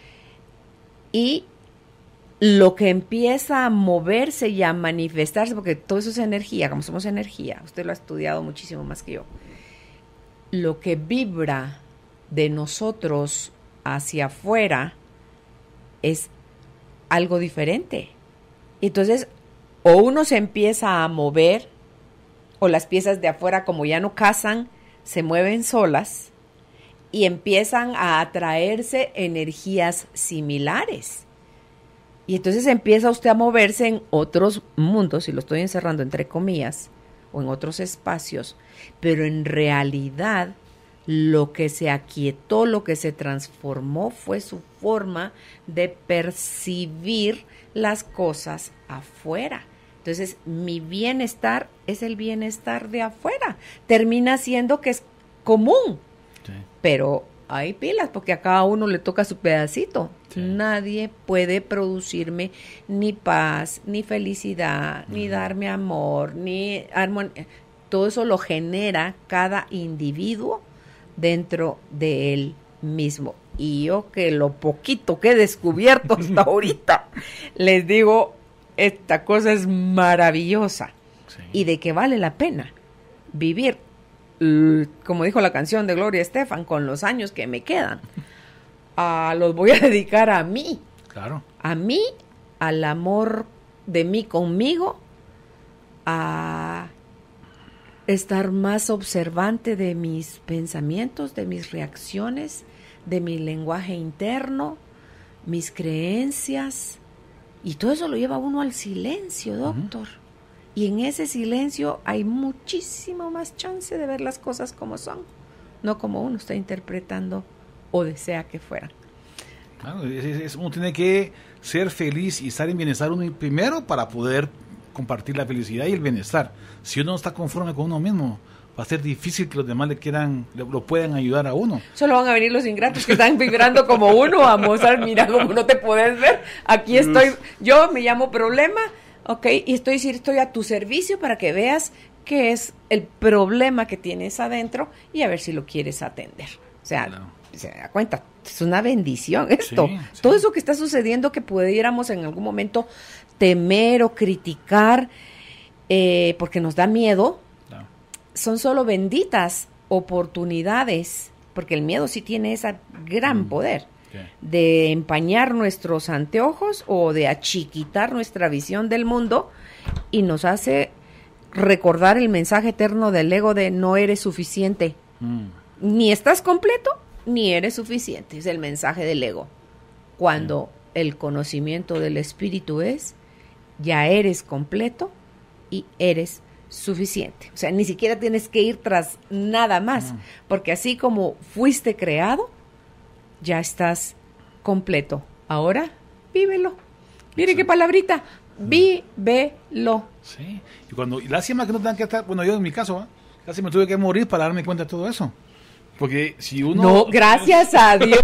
Y lo que empieza a moverse y a manifestarse, porque todo eso es energía, como somos energía, usted lo ha estudiado muchísimo más que yo, lo que vibra de nosotros hacia afuera es algo diferente. Entonces, o uno se empieza a mover, o las piezas de afuera, como ya no casan, se mueven solas y empiezan a atraerse energías similares. Y entonces empieza usted a moverse en otros mundos, y lo estoy encerrando entre comillas, o en otros espacios, pero en realidad lo que se aquietó, lo que se transformó fue su forma de percibir las cosas afuera. Entonces, mi bienestar es el bienestar de afuera. Termina siendo que es común, sí, pero hay pilas, porque a cada uno le toca su pedacito. Sí. Nadie puede producirme ni paz, ni felicidad, ni darme amor, ni armonía. Todo eso lo genera cada individuo dentro de él mismo. Y yo, que lo poquito que he descubierto hasta ahorita, les digo, esta cosa es maravillosa. Sí. Y de que vale la pena vivir, como dijo la canción de Gloria Estefan, con los años que me quedan, los voy a dedicar a mí. Claro. A mí, al amor de mí conmigo, a estar más observante de mis pensamientos, de mis reacciones, de mi lenguaje interno, mis creencias, y todo eso lo lleva uno al silencio, doctor. Y en ese silencio hay muchísimo más chance de ver las cosas como son, no como uno está interpretando o desea que fueran. Claro, uno tiene que ser feliz y estar en bienestar uno primero para poder compartir la felicidad y el bienestar. Si uno no está conforme con uno mismo, va a ser difícil que los demás lo puedan ayudar a uno. Solo van a venir los ingratos que están vibrando como uno a mostrar, mira cómo no te puedes ver, aquí estoy, yo me llamo problema, ok, y estoy a tu servicio para que veas qué es el problema que tienes adentro y a ver si lo quieres atender. O sea, claro, se da cuenta, es una bendición esto. Sí, sí. Todo eso que está sucediendo que pudiéramos en algún momento temer o criticar porque nos da miedo, claro, son solo benditas oportunidades, porque el miedo sí tiene ese gran poder de empañar nuestros anteojos o de achiquitar nuestra visión del mundo y nos hace recordar el mensaje eterno del ego de no eres suficiente. Ni estás completo, ni eres suficiente. Es el mensaje del ego. Cuando el conocimiento del espíritu es ya eres completo y eres suficiente. O sea, ni siquiera tienes que ir tras nada más, porque así como fuiste creado, ya estás completo. Ahora, vívelo. Mire qué palabrita, vívelo. Sí, y lástima que no tengan que estar, bueno, yo en mi caso, casi me tuve que morir para darme cuenta de todo eso. Porque si uno... No, gracias a Dios.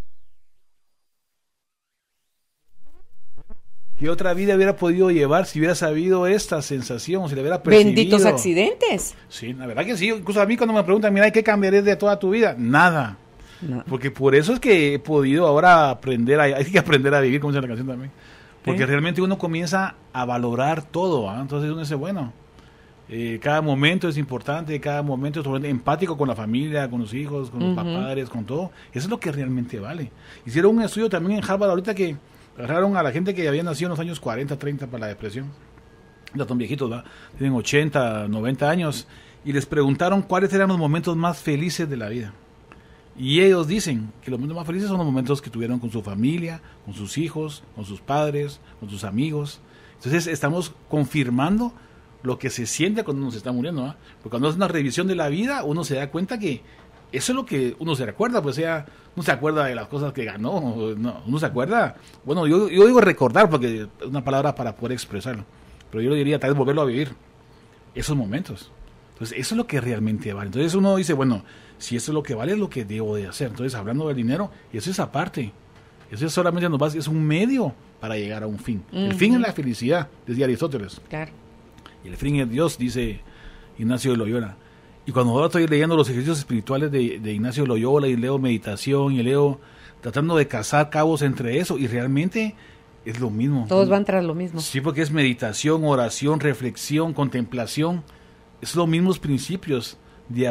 ¿Qué otra vida hubiera podido llevar si hubiera sabido esta sensación, si le hubiera percibido? Benditos accidentes. Sí, la verdad que sí. Incluso a mí cuando me preguntan, mira, ¿qué cambiarías de toda tu vida? Nada. No. Porque por eso es que he podido ahora aprender, hay que aprender a vivir, como dice la canción también. Porque realmente uno comienza a valorar todo, ¿eh? Entonces uno dice, bueno, cada momento es importante, cada momento es empático con la familia, con los hijos, con los padres, con todo. Eso es lo que realmente vale. Hicieron un estudio también en Harvard ahorita que agarraron a la gente que había nacido en los años 40, 30 para la depresión. Ya son viejitos, ¿verdad? Tienen 80, 90 años. Y les preguntaron cuáles eran los momentos más felices de la vida. Y ellos dicen que los momentos más felices son los momentos que tuvieron con su familia, con sus hijos, con sus padres, con sus amigos. Entonces estamos confirmando lo que se siente cuando uno se está muriendo, ¿verdad? Porque cuando hace una revisión de la vida, uno se da cuenta que eso es lo que uno se recuerda, pues sea, no se acuerda de las cosas que ganó, no, uno se acuerda, bueno, yo digo recordar porque es una palabra para poder expresarlo, pero yo lo diría tal vez volverlo a vivir, esos momentos. Entonces eso es lo que realmente vale. Entonces uno dice, bueno, si eso es lo que vale, es lo que debo de hacer. Entonces hablando del dinero, eso es aparte, eso es solamente es un medio para llegar a un fin. El fin es la felicidad, decía Aristóteles. Claro. Y el fin es Dios, dice Ignacio de Loyola. Y cuando ahora estoy leyendo los ejercicios espirituales de Ignacio de Loyola y leo meditación y leo tratando de cazar cabos entre eso y realmente es lo mismo. Todos van tras lo mismo. Sí, porque es meditación, oración, reflexión, contemplación. Es los mismos principios de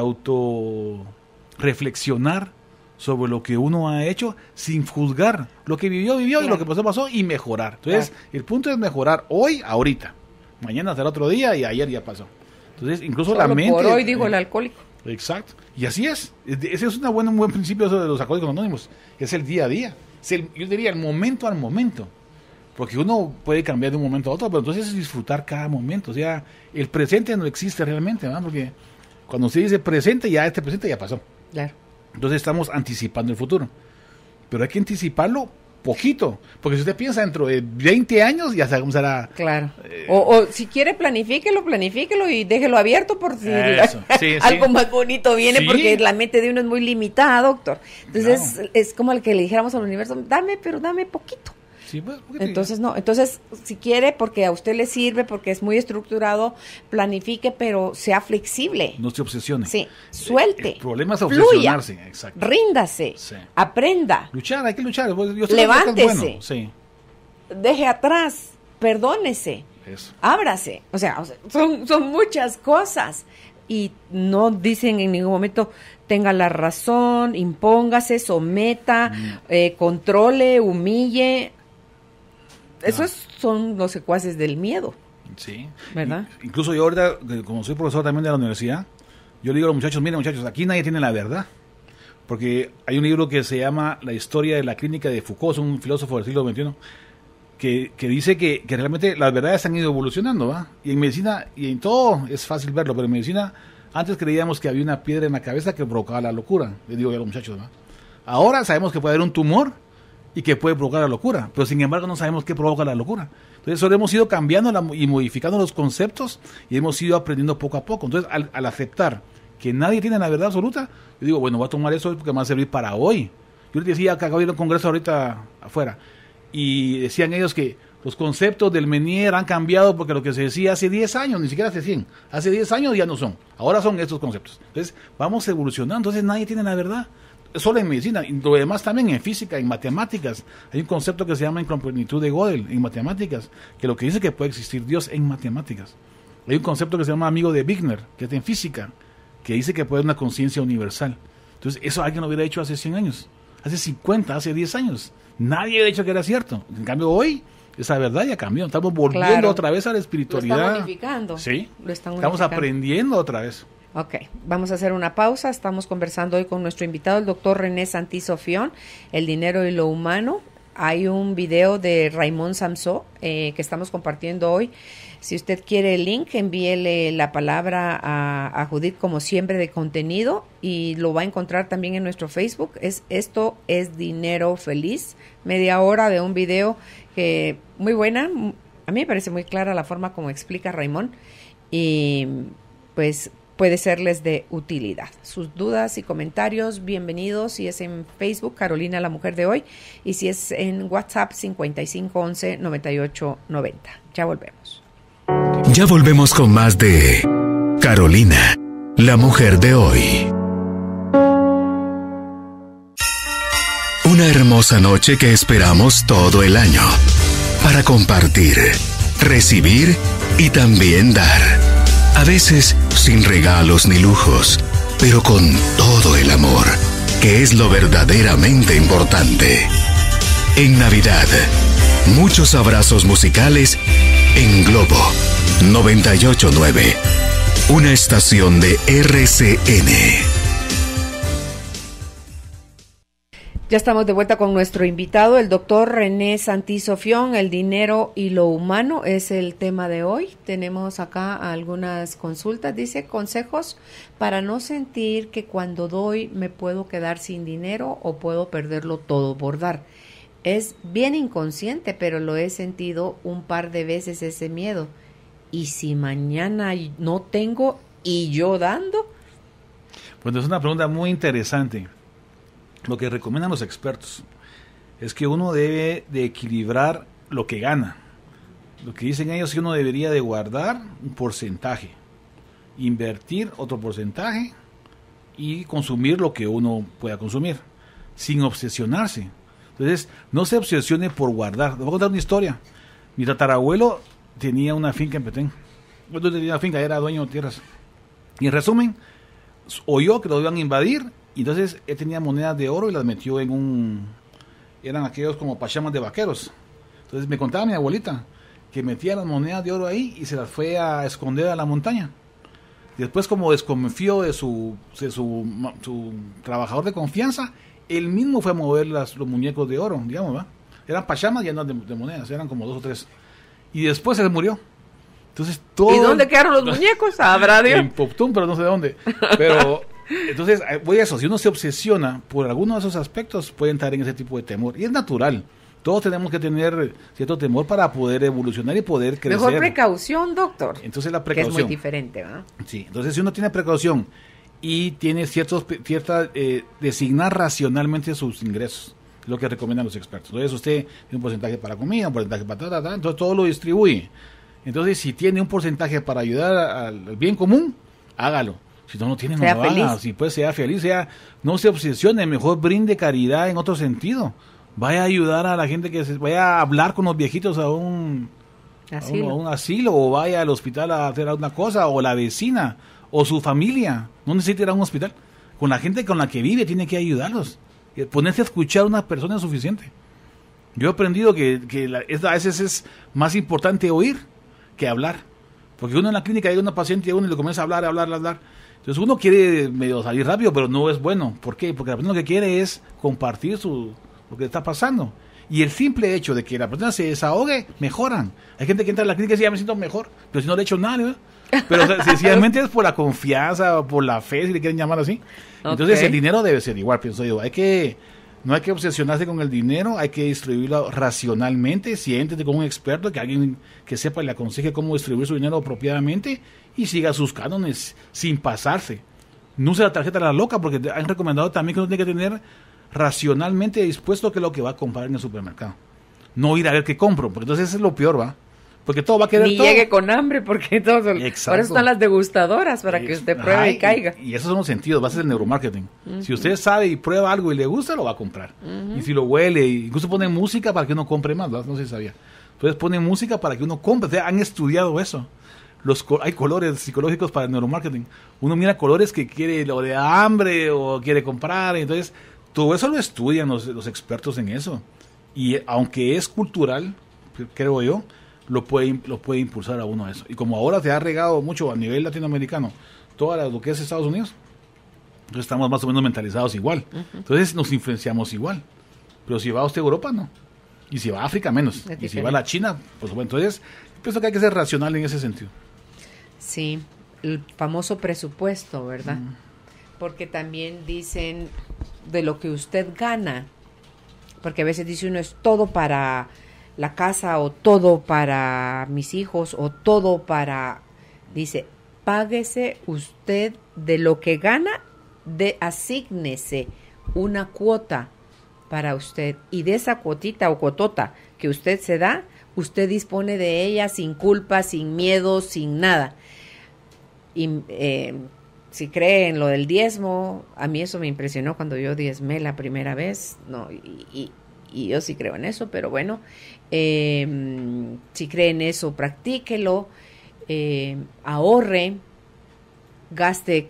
autorreflexionar sobre lo que uno ha hecho sin juzgar. Lo que vivió claro. Y lo que pasó y mejorar. Entonces, el punto es mejorar hoy, ahorita. Mañana será otro día y ayer ya pasó. Entonces, incluso solo la mente... por hoy, digo el alcohólico. Exacto. Y así es. Ese es un buen principio de los alcohólicos anónimos. Es el día a día. Yo diría el momento al momento. Porque uno puede cambiar de un momento a otro, pero entonces es disfrutar cada momento. O sea, el presente no existe realmente, ¿verdad? Porque cuando usted dice presente, ya este presente ya pasó. Claro. Entonces estamos anticipando el futuro. Pero hay que anticiparlo poquito, porque si usted piensa dentro de 20 años, ya sabe cómo será. Claro. O si quiere, planifíquelo y déjelo abierto por si algo más bonito viene, porque la mente de uno es muy limitada, doctor. Entonces es como el que le dijéramos al universo, dame poquito. Sí, pues, entonces no, entonces si quiere, porque a usted le sirve, porque es muy estructurado, planifique, pero sea flexible. No se obsesione. Sí, suelte. El problema es obsesionarse. Fluya, exacto. Ríndase, aprenda. Luchar, hay que luchar. Levántese. Bueno. Sí. Deje atrás, perdónese. Eso. Ábrase. O sea, son muchas cosas. Y no dicen en ningún momento tenga la razón, impóngase, someta, controle, humille. Esos son los secuaces del miedo. Sí. ¿Verdad? Incluso yo ahorita, como soy profesor también de la universidad, yo le digo a los muchachos, miren muchachos, aquí nadie tiene la verdad. Porque hay un libro que se llama La historia de la clínica de Foucault, es un filósofo del siglo XXI, que dice que realmente las verdades han ido evolucionando, ¿va? Y en medicina, y en todo es fácil verlo, pero en medicina antes creíamos que había una piedra en la cabeza que provocaba la locura, les digo yo a los muchachos, ¿va? Ahora sabemos que puede haber un tumor y que puede provocar la locura, pero sin embargo no sabemos qué provoca la locura. Entonces solo hemos ido cambiando y modificando los conceptos y hemos ido aprendiendo poco a poco. Entonces al aceptar que nadie tiene la verdad absoluta, yo digo, bueno, voy a tomar eso porque me va a servir para hoy. Yo les decía que acabo de ir a un congreso ahorita afuera y decían ellos que los conceptos del Menier han cambiado porque lo que se decía hace 10 años, ni siquiera hace 100, hace 10 años ya no son, ahora son estos conceptos. Entonces vamos evolucionando, entonces nadie tiene la verdad. Solo en medicina, y lo demás también en física, en matemáticas. Hay un concepto que se llama incompletud de Gödel en matemáticas, que lo que dice que puede existir Dios en matemáticas. Hay un concepto que se llama amigo de Wigner, que es en física, que dice que puede haber una conciencia universal. Entonces, eso alguien lo hubiera hecho hace 100 años, hace 50, hace 10 años. Nadie ha dicho que era cierto. En cambio, hoy, esa verdad ya cambió. Estamos volviendo otra vez a la espiritualidad. Lo están modificando. Sí, estamos aprendiendo otra vez. Ok, vamos a hacer una pausa. Estamos conversando hoy con nuestro invitado, el doctor René Santizo Fión, el dinero y lo humano. hay un video de Raymond Samsó que estamos compartiendo hoy. Si usted quiere el link, envíele la palabra a Judith, como siempre, de contenido, y lo va a encontrar también en nuestro Facebook. Esto es Dinero Feliz, media hora de un video que muy buena. A mí me parece muy clara la forma como explica Raymond, y pues puede serles de utilidad. Sus dudas y comentarios, bienvenidos. Si es en Facebook, Carolina la Mujer de Hoy, y si es en WhatsApp, 5511-9890. Ya volvemos. Ya volvemos con más de Carolina, la Mujer de Hoy. Una hermosa noche que esperamos todo el año para compartir, recibir y también dar. A veces sin regalos ni lujos, pero con todo el amor, que es lo verdaderamente importante. En Navidad, muchos abrazos musicales en Globo 98.9, una estación de RCN. Ya estamos de vuelta con nuestro invitado, el doctor René Santizo Fión. El dinero y lo humano es el tema de hoy. Tenemos acá algunas consultas. Dice, consejos para no sentir que cuando doy me puedo quedar sin dinero o puedo perderlo todo por dar. Es bien inconsciente, pero lo he sentido un par de veces ese miedo. ¿Y si mañana no tengo y yo dando? Pues es una pregunta muy interesante. Lo que recomiendan los expertos es que uno debe de equilibrar lo que gana. Lo que dicen ellos es que uno debería de guardar un porcentaje, invertir otro porcentaje y consumir lo que uno pueda consumir, sin obsesionarse. Entonces, no se obsesione por guardar. Les voy a contar una historia. Mi tatarabuelo tenía una finca en Petén. Bueno, tenía una finca, era dueño de tierras. Y en resumen, oyó que lo iban a invadir, y entonces él tenía monedas de oro y las metió en eran aquellos como pachamas de vaqueros. Entonces me contaba mi abuelita que metía las monedas de oro ahí y se las fue a esconder a la montaña. Después, como desconfió de su trabajador de confianza, él mismo fue a mover los muñecos de oro, digamos, ¿va? Eran pachamas llenas de monedas, eran como 2 o 3. Y después se murió. Entonces, todo... ¿Y dónde quedaron los muñecos? Sabrá Dios. En Poptún, pero no sé dónde. Pero, entonces, voy a eso. Si uno se obsesiona por alguno de esos aspectos, puede entrar en ese tipo de temor. Y es natural. Todos tenemos que tener cierto temor para poder evolucionar y poder crecer. Mejor precaución, doctor. Entonces, la precaución. Que es muy diferente, ¿verdad? Sí. Entonces, si uno tiene precaución y tiene designar racionalmente sus ingresos, es lo que recomiendan los expertos. Entonces, usted tiene un porcentaje para comida, un porcentaje para entonces todo lo distribuye. Entonces, si tiene un porcentaje para ayudar al bien común, hágalo. Si no tiene, no lo haga. Si pues sea feliz, no se obsesione, mejor brinde caridad en otro sentido. Vaya a ayudar a la gente vaya a hablar con los viejitos a un asilo, o vaya al hospital a hacer alguna cosa, o la vecina, o su familia. No necesita ir a un hospital. Con la gente con la que vive tiene que ayudarlos. Ponerse a escuchar a una persona es suficiente. Yo he aprendido que a veces es más importante oír que hablar. Porque uno en la clínica llega una paciente y le comienza a hablar. Entonces uno quiere medio salir rápido, pero no es bueno. ¿Por qué? Porque la persona lo que quiere es compartir lo que está pasando. Y el simple hecho de que la persona se desahogue, mejoran. Hay gente que entra a la clínica y dice, ya me siento mejor, pero si no le he hecho nada, ¿no? Pero sencillamente es por la confianza, por la fe, si le quieren llamar así. Entonces el dinero debe ser igual, pienso yo. No hay que obsesionarse con el dinero, hay que distribuirlo racionalmente. Siéntete con un experto, que alguien que sepa y le aconseje cómo distribuir su dinero apropiadamente, y siga sus cánones sin pasarse. No use la tarjeta a la loca, porque han recomendado también que uno tiene que tener racionalmente dispuesto que es lo que va a comprar en el supermercado. No ir a ver qué compro, porque entonces eso es lo peor, ¿va? Porque todo va a querer Ni todo. Llegue con hambre, porque todo. Por eso están las degustadoras, para que usted pruebe y caiga. Y esos son los sentidos, va a ser el neuromarketing. Si usted sabe y prueba algo y le gusta, lo va a comprar. Y si lo huele, incluso ponen música para que uno compre más, ¿verdad? No sé si sabía. Entonces ponen música para que uno compre. O sea, han estudiado eso. Hay colores psicológicos para el neuromarketing. Uno mira colores que quiere lo de hambre o quiere comprar. Entonces, todo eso lo estudian los expertos en eso. Y aunque es cultural, creo yo, lo puede impulsar a uno a eso. Y como ahora se ha regado mucho a nivel latinoamericano todo lo que es Estados Unidos, entonces estamos más o menos mentalizados igual. Entonces nos influenciamos igual. Pero si va usted a Europa, no. Y si va a África, menos. Y si va a la China, pues bueno, entonces pienso que hay que ser racional en ese sentido. Sí, el famoso presupuesto, ¿verdad? Porque también dicen de lo que usted gana, porque a veces dice uno es todo para la casa o todo para mis hijos o todo para, dice, páguese usted de lo que gana, asígnese una cuota para usted y de esa cuotita o cuotota que usted se da, usted dispone de ella sin culpa, sin miedo, sin nada. Y si cree en lo del diezmo, a mí eso me impresionó cuando yo diezmé la primera vez, no, y yo sí creo en eso, pero bueno, si cree en eso, practíquelo, ahorre, gaste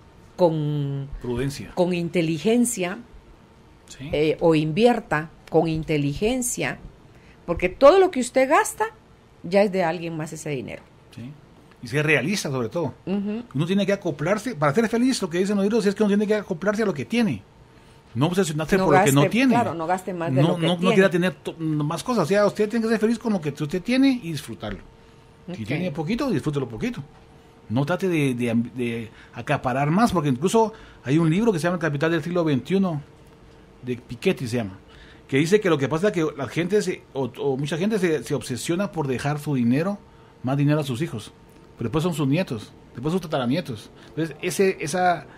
con prudencia, con inteligencia, ¿sí? O invierta con inteligencia, porque todo lo que usted gasta ya es de alguien más ese dinero. Sí. Y ser realista sobre todo. Uno tiene que acoplarse, para ser feliz, lo que dicen los libros es que uno tiene que acoplarse a lo que tiene. No obsesionarse por lo que no tiene. Claro, no gaste más de lo que tiene. No quiera tener más cosas. O sea, usted tiene que ser feliz con lo que usted tiene y disfrutarlo. Si tiene poquito, disfrútelo poquito. No trate de acaparar más, porque incluso hay un libro que se llama El Capital del siglo XXI, de Piketty se llama, que dice que lo que pasa es que la gente, mucha gente se obsesiona por dejar su dinero, más dinero a sus hijos. Pero después son sus nietos, después sus tataranietos. Entonces, esa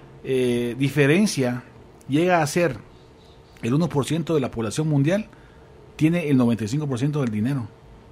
diferencia llega a ser el 1% de la población mundial, tiene el 95% del dinero.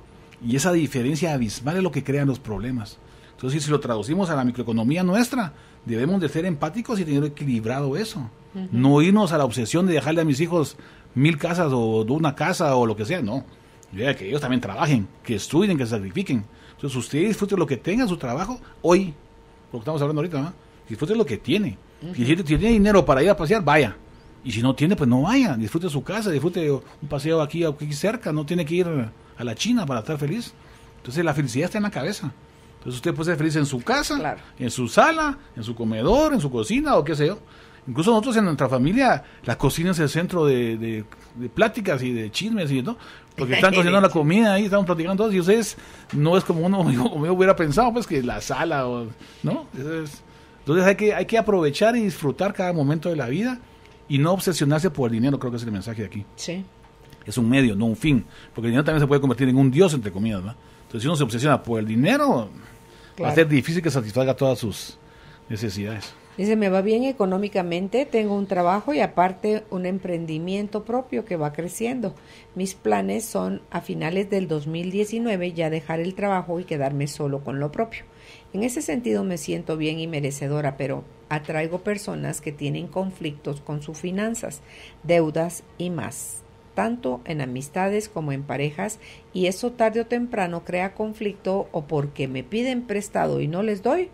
Y esa diferencia abismal es lo que crean los problemas. Entonces, si lo traducimos a la microeconomía nuestra, debemos de ser empáticos y tener equilibrado eso. No irnos a la obsesión de dejarle a mis hijos 1000 casas o una casa o lo que sea, no. Que ellos también trabajen, que estudien, que se sacrifiquen. Entonces usted disfrute lo que tenga en su trabajo hoy, lo que estamos hablando ahorita, ¿no? Disfrute lo que tiene. Si tiene dinero para ir a pasear, vaya. Y si no tiene, pues no vaya. Disfrute su casa, disfrute un paseo aquí cerca. No tiene que ir a la China para estar feliz. Entonces la felicidad está en la cabeza. Entonces usted puede ser feliz en su casa, claro, en su sala, en su comedor, en su cocina o qué sé yo. Incluso nosotros en nuestra familia, la cocina es el centro de pláticas y de chismes y todo, porque están cocinando la comida ahí, estamos platicando todos, y ustedes no es como uno hubiera pensado, pues que la sala, ¿no? Entonces hay que aprovechar y disfrutar cada momento de la vida y no obsesionarse por el dinero, creo que es el mensaje de aquí. Sí. Es un medio, no un fin, porque el dinero también se puede convertir en un dios, entre comillas, ¿no? Entonces si uno se obsesiona por el dinero, claro, va a ser difícil que satisfaga todas sus necesidades. Dice, me va bien económicamente, tengo un trabajo y aparte un emprendimiento propio que va creciendo. Mis planes son a finales del 2019 ya dejar el trabajo y quedarme solo con lo propio. En ese sentido me siento bien y merecedora, pero atraigo personas que tienen conflictos con sus finanzas, deudas y más, tanto en amistades como en parejas, y eso tarde o temprano crea conflicto o porque me piden prestado y no les doy,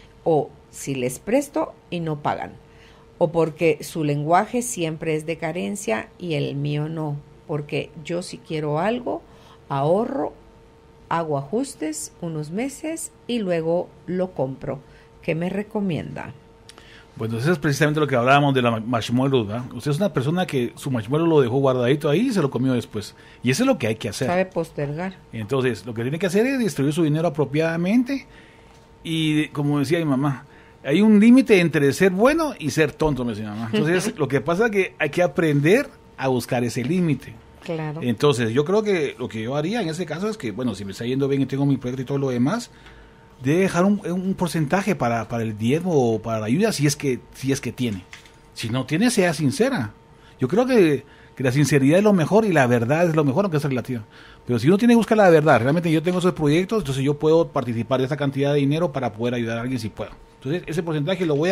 o si les presto y no pagan, o porque su lenguaje siempre es de carencia y el mío no, porque yo si quiero algo, ahorro, hago ajustes unos meses y luego lo compro. ¿Qué me recomienda? Bueno, eso es precisamente lo que hablábamos de la marshmallow, ¿verdad? Usted es una persona que su marshmallow lo dejó guardadito ahí y se lo comió después. Y eso es lo que hay que hacer. Sabe postergar. Entonces, lo que tiene que hacer es distribuir su dinero apropiadamente y, como decía mi mamá, hay un límite entre ser bueno y ser tonto, me decía mamá. Entonces, lo que pasa es que hay que aprender a buscar ese límite. Claro. Entonces, yo creo que lo que yo haría en ese caso es que, bueno, si me está yendo bien y tengo mi proyecto y todo lo demás, de dejar un porcentaje para el diezmo o para la ayuda si es que tiene. Si no tiene, sea sincera. Yo creo que la sinceridad es lo mejor y la verdad es lo mejor, aunque es relativa. Pero si uno tiene que buscar la verdad, realmente yo tengo esos proyectos, entonces yo puedo participar de esa cantidad de dinero para poder ayudar a alguien si puedo. Entonces ese porcentaje lo voy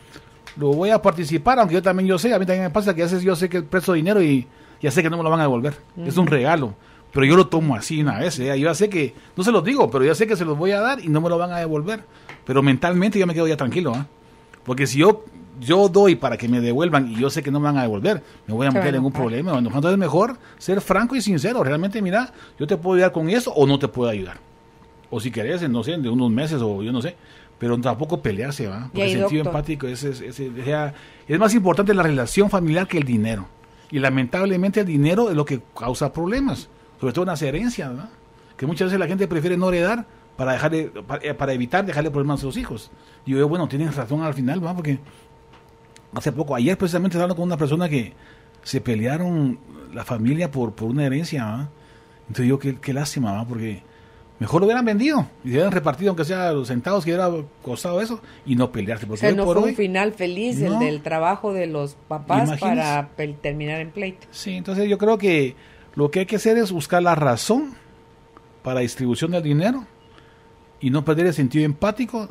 a participar, aunque a mí también me pasa que a veces yo sé que presto dinero y ya sé que no me lo van a devolver. Es un regalo. Pero yo lo tomo así una vez, yo ya sé que, no se los digo, pero ya sé que se los voy a dar y no me lo van a devolver. Pero mentalmente yo me quedo ya tranquilo, porque si yo doy para que me devuelvan y yo sé que no me van a devolver, me voy a meter en un problema. Bueno, entonces es mejor ser franco y sincero. Realmente, mira, yo te puedo ayudar con eso o no te puedo ayudar. O si querés, no sé, de unos meses o yo no sé. Pero tampoco pelearse, ¿va? Porque el sentido empático es más importante la relación familiar que el dinero. Y lamentablemente el dinero es lo que causa problemas, sobre todo en las herencias, ¿no? Que muchas veces la gente prefiere no heredar para evitar dejarle problemas a sus hijos. Y yo, bueno, tienen razón al final, ¿va? Porque hace poco, ayer precisamente estaba hablando con una persona que se pelearon la familia por una herencia, ¿va? Entonces yo, qué lástima, ¿va? Porque mejor lo hubieran vendido y se hubieran repartido, aunque sea los centavos que hubiera costado eso, y no pelearse. Porque o sea, no fue un final feliz el del trabajo de los papás. Imagínense. Para terminar en pleito. Sí, entonces yo creo que lo que hay que hacer es buscar la razón para distribución del dinero y no perder el sentido empático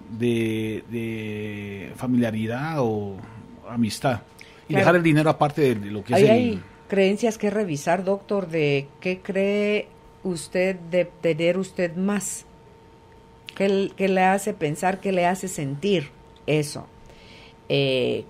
de familiaridad o amistad. Y claro, dejar el dinero aparte de lo que es hay creencias que revisar, doctor, de qué cree usted de tener usted más. ¿Qué le hace pensar, qué le hace sentir eso? ¿Qué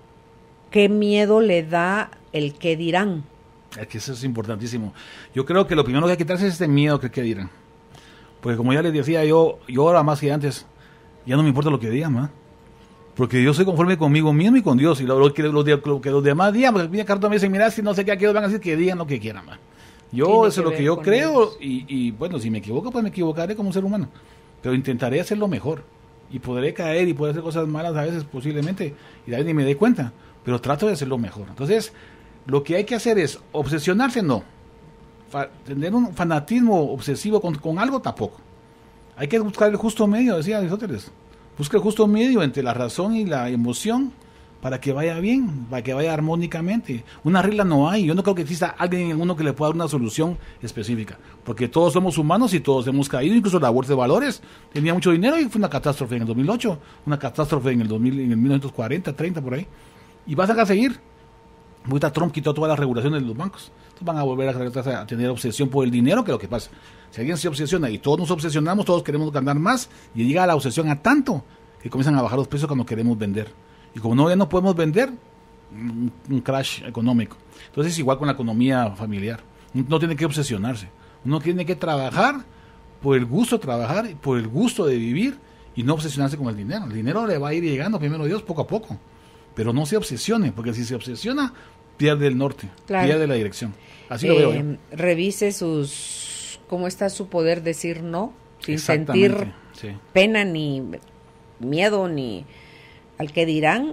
miedo le da el qué dirán? Es que eso es importantísimo. Yo creo que lo primero que hay que quitarse es este miedo que dirán. Porque como ya les decía, yo ahora más que antes, ya no me importa lo que digan, ¿no? Porque yo soy conforme conmigo mismo y con Dios. Y lo que los demás digan, porque mi carta me dice, mira, si no sé qué, aquí van a decir que digan lo que quieran, ¿no? Yo, eso es lo que yo creo, y bueno, si me equivoco, pues me equivocaré como un ser humano. Pero intentaré hacerlo mejor. Y podré caer y poder hacer cosas malas a veces, posiblemente, y a veces ni me dé cuenta. Pero trato de hacerlo mejor. Entonces, lo que hay que hacer es obsesionarse, no. Tener un fanatismo obsesivo con algo, tampoco. Hay que buscar el justo medio, decía Aristóteles. Busca el justo medio entre la razón y la emoción para que vaya bien, para que vaya armónicamente. Una regla no hay. Yo no creo que exista alguien en el mundo que le pueda dar una solución específica. Porque todos somos humanos y todos hemos caído. Incluso la bolsa de valores tenía mucho dinero y fue una catástrofe en el 2008, una catástrofe en el 1940, 30, por ahí. Y vas a seguir. Ahorita Trump quitó todas las regulaciones de los bancos. Entonces van a volver a tener obsesión por el dinero, que es lo que pasa. Si alguien se obsesiona y todos nos obsesionamos, todos queremos ganar más, y llega la obsesión a tanto que comienzan a bajar los precios cuando queremos vender. Y como ya no podemos vender, un crash económico. Entonces es igual con la economía familiar. Uno tiene que obsesionarse. Uno tiene que trabajar por el gusto de trabajar, por el gusto de vivir, y no obsesionarse con el dinero. El dinero le va a ir llegando, primero Dios, poco a poco. Pero no se obsesione, porque si se obsesiona, pierde el norte, claro, pierde la dirección. Así lo veo yo. Revise cómo está su poder decir no, sin sentir pena ni miedo ni al que dirán.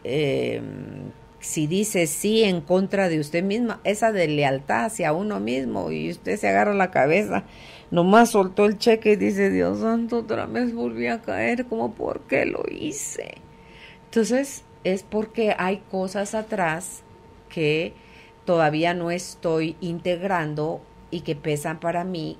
Si dice sí en contra de usted misma, esa de lealtad hacia uno mismo, y usted se agarra la cabeza, nomás soltó el cheque y dice, Dios santo, otra vez volví a caer, como ¿por qué lo hice? Entonces es porque hay cosas atrás que todavía no estoy integrando y que pesan para mí,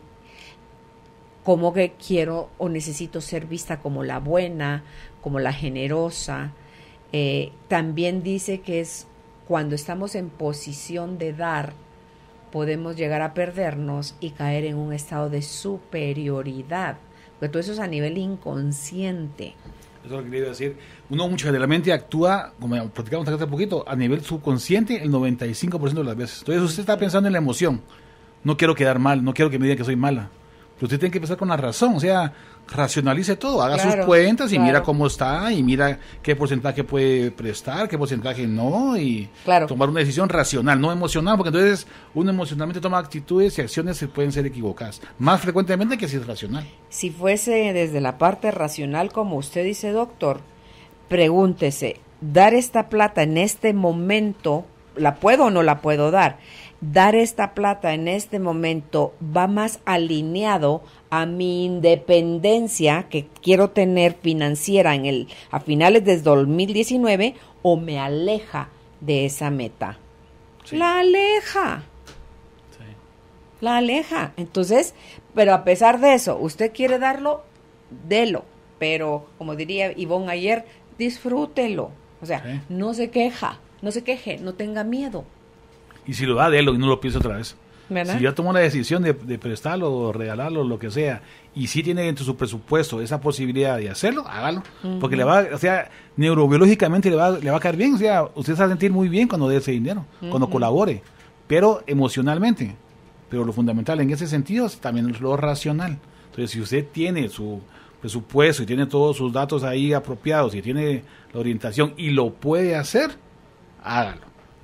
como que quiero o necesito ser vista como la buena, como la generosa. También dice que es cuando estamos en posición de dar, podemos llegar a perdernos y caer en un estado de superioridad, porque todo eso es a nivel inconsciente. Eso es lo que quería decir. Uno mucho generalmente actúa, como platicamos hace poquito, a nivel subconsciente el 95% de las veces. Entonces usted está pensando en la emoción. No quiero quedar mal, no quiero que me digan que soy mala. Pero usted tiene que empezar con la razón, o sea, racionalice todo, haga sus cuentas y mira cómo está, y mira qué porcentaje puede prestar, qué porcentaje no, y tomar una decisión racional, no emocional, porque entonces uno emocionalmente toma actitudes y acciones que pueden ser equivocadas, más frecuentemente que si es racional. Si fuese desde la parte racional, como usted dice, doctor, pregúntese, ¿dar esta plata en este momento, la puedo o no la puedo dar? Dar esta plata en este momento va más alineado a mi independencia que quiero tener financiera a finales del 2019, o me aleja de esa meta. Sí. La aleja. Sí. La aleja. Entonces, pero a pesar de eso, usted quiere darlo, délo. Pero, como diría Ivonne ayer, disfrútelo. O sea, no se queje, no tenga miedo. Y si lo da, délo y no lo piense otra vez. ¿Verdad? Si ya tomó la decisión de prestarlo o regalarlo, lo que sea, y si tiene dentro de su presupuesto esa posibilidad de hacerlo, hágalo. Uh-huh. Porque neurobiológicamente le va a caer bien. O sea, usted se va a sentir muy bien cuando dé ese dinero, cuando colabore, pero emocionalmente. Pero lo fundamental en ese sentido es también lo racional. Entonces, si usted tiene su presupuesto y tiene todos sus datos ahí apropiados y tiene la orientación y lo puede hacer, hágalo.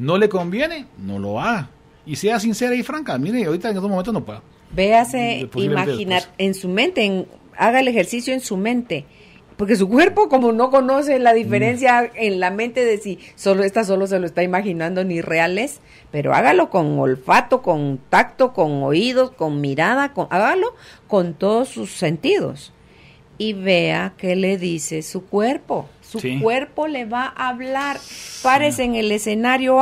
no le conviene, no lo haga. Y sea sincera y franca. Mire, ahorita en estos momentos no puedo. Véase, imaginar en su mente, haga el ejercicio en su mente. Porque su cuerpo, como no conoce la diferencia en la mente de si solo se lo está imaginando ni real es, pero hágalo con olfato, con tacto, con oídos, con mirada, hágalo con todos sus sentidos. Y vea qué le dice su cuerpo. Su cuerpo le va a hablar. Párese en el escenario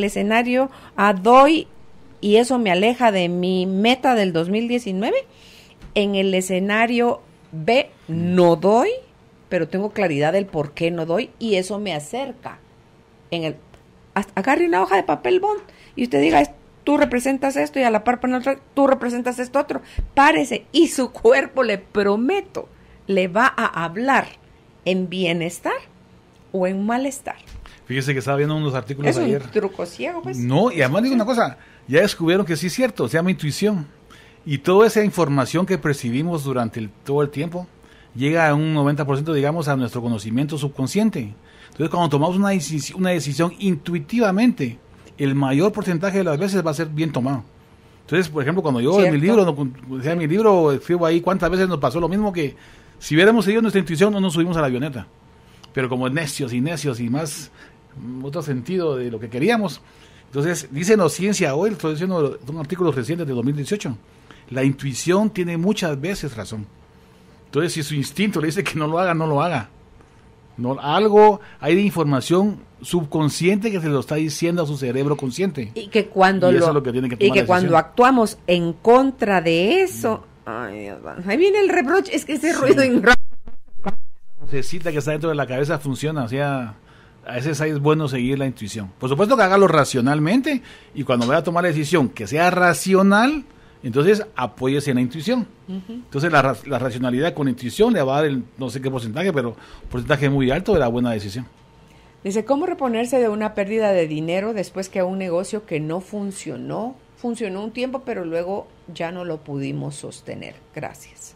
A, doy, y eso me aleja de mi meta del 2019. En el escenario B, no doy, pero tengo claridad del por qué no doy, y eso me acerca. Agarre una hoja de papel bond y usted diga, tú representas esto, y a la par tú representas esto otro. Párese, y su cuerpo, le prometo, le va a hablar en bienestar o en malestar. Fíjese que estaba viendo unos artículos ayer. Es un truco ciego, pues. No, y además digo una cosa, ya descubrieron que sí es cierto, se llama intuición. Y toda esa información que percibimos durante todo el tiempo llega a un 90%, digamos, a nuestro conocimiento subconsciente. Entonces, cuando tomamos una decisión intuitivamente, el mayor porcentaje de las veces va a ser bien tomado. Entonces, por ejemplo, cuando yo en mi libro escribo ahí cuántas veces nos pasó lo mismo, que si hubiéramos seguido nuestra intuición no nos subimos a la avioneta. Pero como necios y más otro sentido de lo que queríamos. Entonces, dice Ciencia hoy, estoy diciendo un artículo reciente de 2018, la intuición tiene muchas veces razón. Entonces, si su instinto le dice que no lo haga, no lo haga. No, algo hay de información subconsciente que se lo está diciendo a su cerebro consciente. Y que cuando cuando actuamos en contra de eso, ay, Dios, ahí viene el reproche, es que ese ruido necesita que está dentro de la cabeza funciona, o sea, a veces ahí es bueno seguir la intuición. Por supuesto que hágalo racionalmente, y cuando vaya a tomar la decisión que sea racional, entonces apóyese en la intuición. Entonces la racionalidad con intuición le va a dar no sé qué porcentaje, pero porcentaje muy alto de la buena decisión. Dice, ¿cómo reponerse de una pérdida de dinero después que un negocio que no funcionó un tiempo, pero luego ya no lo pudimos sostener? Gracias.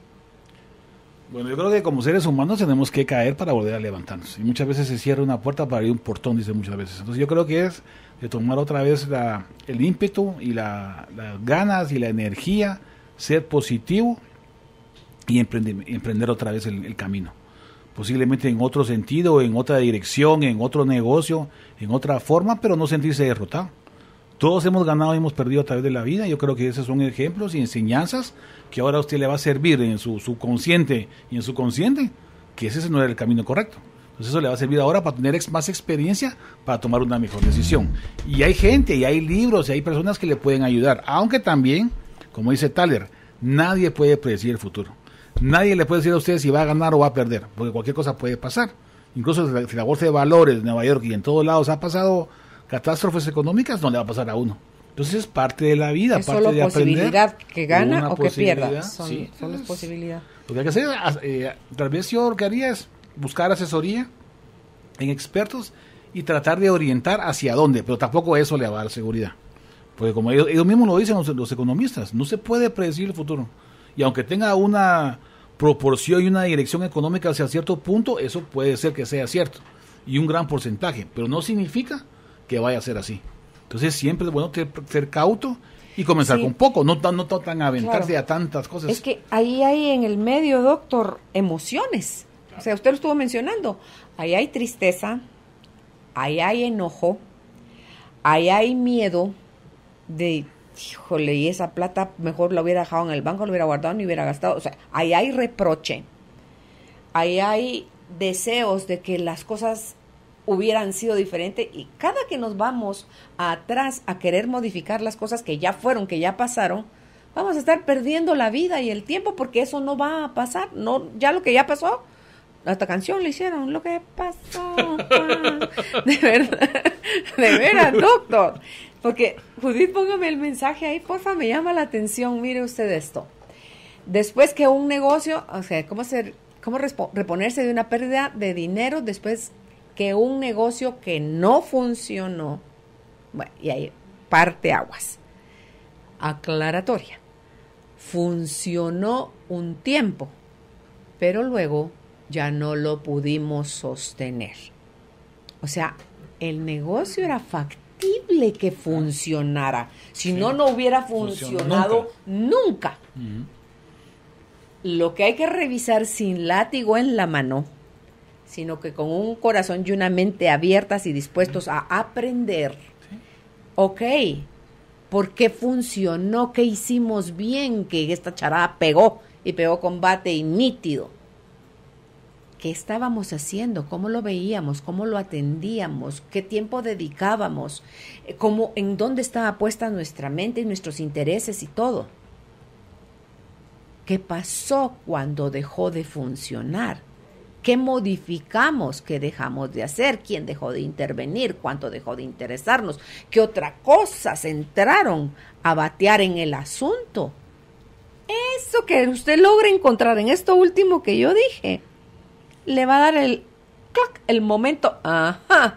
Bueno, yo creo que como seres humanos tenemos que caer para volver a levantarnos. Y muchas veces se cierra una puerta para abrir un portón, dice muchas veces. Entonces yo creo que es de tomar otra vez el ímpetu y las ganas y la energía, ser positivo y emprender otra vez el camino. Posiblemente en otro sentido, en otra dirección, en otro negocio, en otra forma, pero no sentirse derrotado. Todos hemos ganado y hemos perdido a través de la vida. Yo creo que esos son ejemplos y enseñanzas que ahora a usted le va a servir en su subconsciente y en su consciente, que ese no era el camino correcto. Entonces eso le va a servir ahora para tener más experiencia, para tomar una mejor decisión. Y hay gente, y hay libros, y hay personas que le pueden ayudar. Aunque también, como dice Thaler, nadie puede predecir el futuro. Nadie le puede decir a usted si va a ganar o va a perder, porque cualquier cosa puede pasar. Incluso si la bolsa de valores de Nueva York y en todos lados ha pasado catástrofes económicas, no le va a pasar a uno. Entonces es parte de la vida, es parte solo de posibilidad aprender. Que gana o que pierda. Sí, solo es posibilidad. Lo que hay que hacer, tal vez yo lo que haría es buscar asesoría en expertos y tratar de orientar hacia dónde, pero tampoco eso le va a dar seguridad. Porque como ellos mismos lo dicen los economistas, no se puede predecir el futuro. Y aunque tenga una proporción y una dirección económica hacia cierto punto, eso puede ser que sea cierto. Y un gran porcentaje, pero no significa que vaya a ser así. Entonces siempre es bueno ser cauto y comenzar con poco, no tan aventarse a tantas cosas. Es que ahí hay en el medio, doctor, emociones. O sea, usted lo estuvo mencionando. Ahí hay tristeza, ahí hay enojo, ahí hay miedo de, híjole, y esa plata mejor la hubiera dejado en el banco, la hubiera guardado, ni hubiera gastado. O sea, ahí hay reproche, ahí hay deseos de que las cosas hubieran sido diferentes, y cada que nos vamos atrás a querer modificar las cosas que ya fueron, que ya pasaron, vamos a estar perdiendo la vida y el tiempo, porque eso no va a pasar. No, ya lo que ya pasó, hasta canción le hicieron, lo que pasó. De verdad, doctor. Porque, Judith, póngame el mensaje ahí, porfa, me llama la atención. Mire usted esto. Después que un negocio, o sea, ¿cómo reponerse de una pérdida de dinero después que un negocio que no funcionó? Bueno, y ahí parte aguas. Aclaratoria. Funcionó un tiempo, pero luego ya no lo pudimos sostener. O sea, el negocio era factible imposible que funcionara. Si no hubiera funcionado nunca. Lo que hay que revisar sin látigo en la mano, sino que con un corazón y una mente abiertas y dispuestos a aprender. Ok, ¿por qué funcionó? ¿Qué hicimos bien? Que esta charada pegó y pegó combate y nítido. ¿Qué estábamos haciendo? ¿Cómo lo veíamos? ¿Cómo lo atendíamos? ¿Qué tiempo dedicábamos? ¿En dónde estaba puesta nuestra mente y nuestros intereses y todo? ¿Qué pasó cuando dejó de funcionar? ¿Qué modificamos? ¿Qué dejamos de hacer? ¿Quién dejó de intervenir? ¿Cuánto dejó de interesarnos? ¿Qué otras cosas entraron a batear en el asunto? Eso que usted logra encontrar en esto último que yo dije, le va a dar el clac, el momento. Ajá.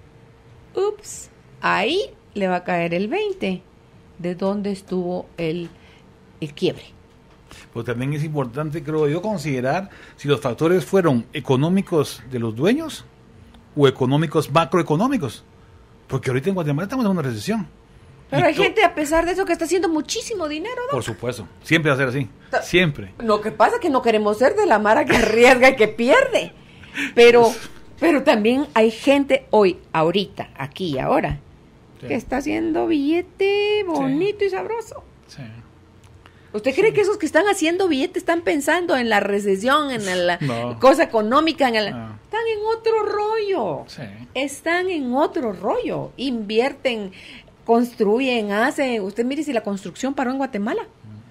Ups. Ahí le va a caer el 20. ¿De dónde estuvo el quiebre? Pues también es importante, creo yo, considerar si los factores fueron económicos de los dueños o económicos macroeconómicos. Porque ahorita en Guatemala estamos en una recesión. Pero hay gente, a pesar de eso, que está haciendo muchísimo dinero, ¿no? Por supuesto. Siempre va a ser así. Siempre. Lo que pasa es que no queremos ser de la mara que arriesga y que pierde. Pero también hay gente hoy, ahorita, aquí y ahora, que está haciendo billete bonito y sabroso. Sí. ¿Usted cree que esos que están haciendo billete están pensando en la recesión, en la cosa económica? Están en otro rollo. Sí. Están en otro rollo. Invierten, construyen, hacen. Usted mire si la construcción paró en Guatemala.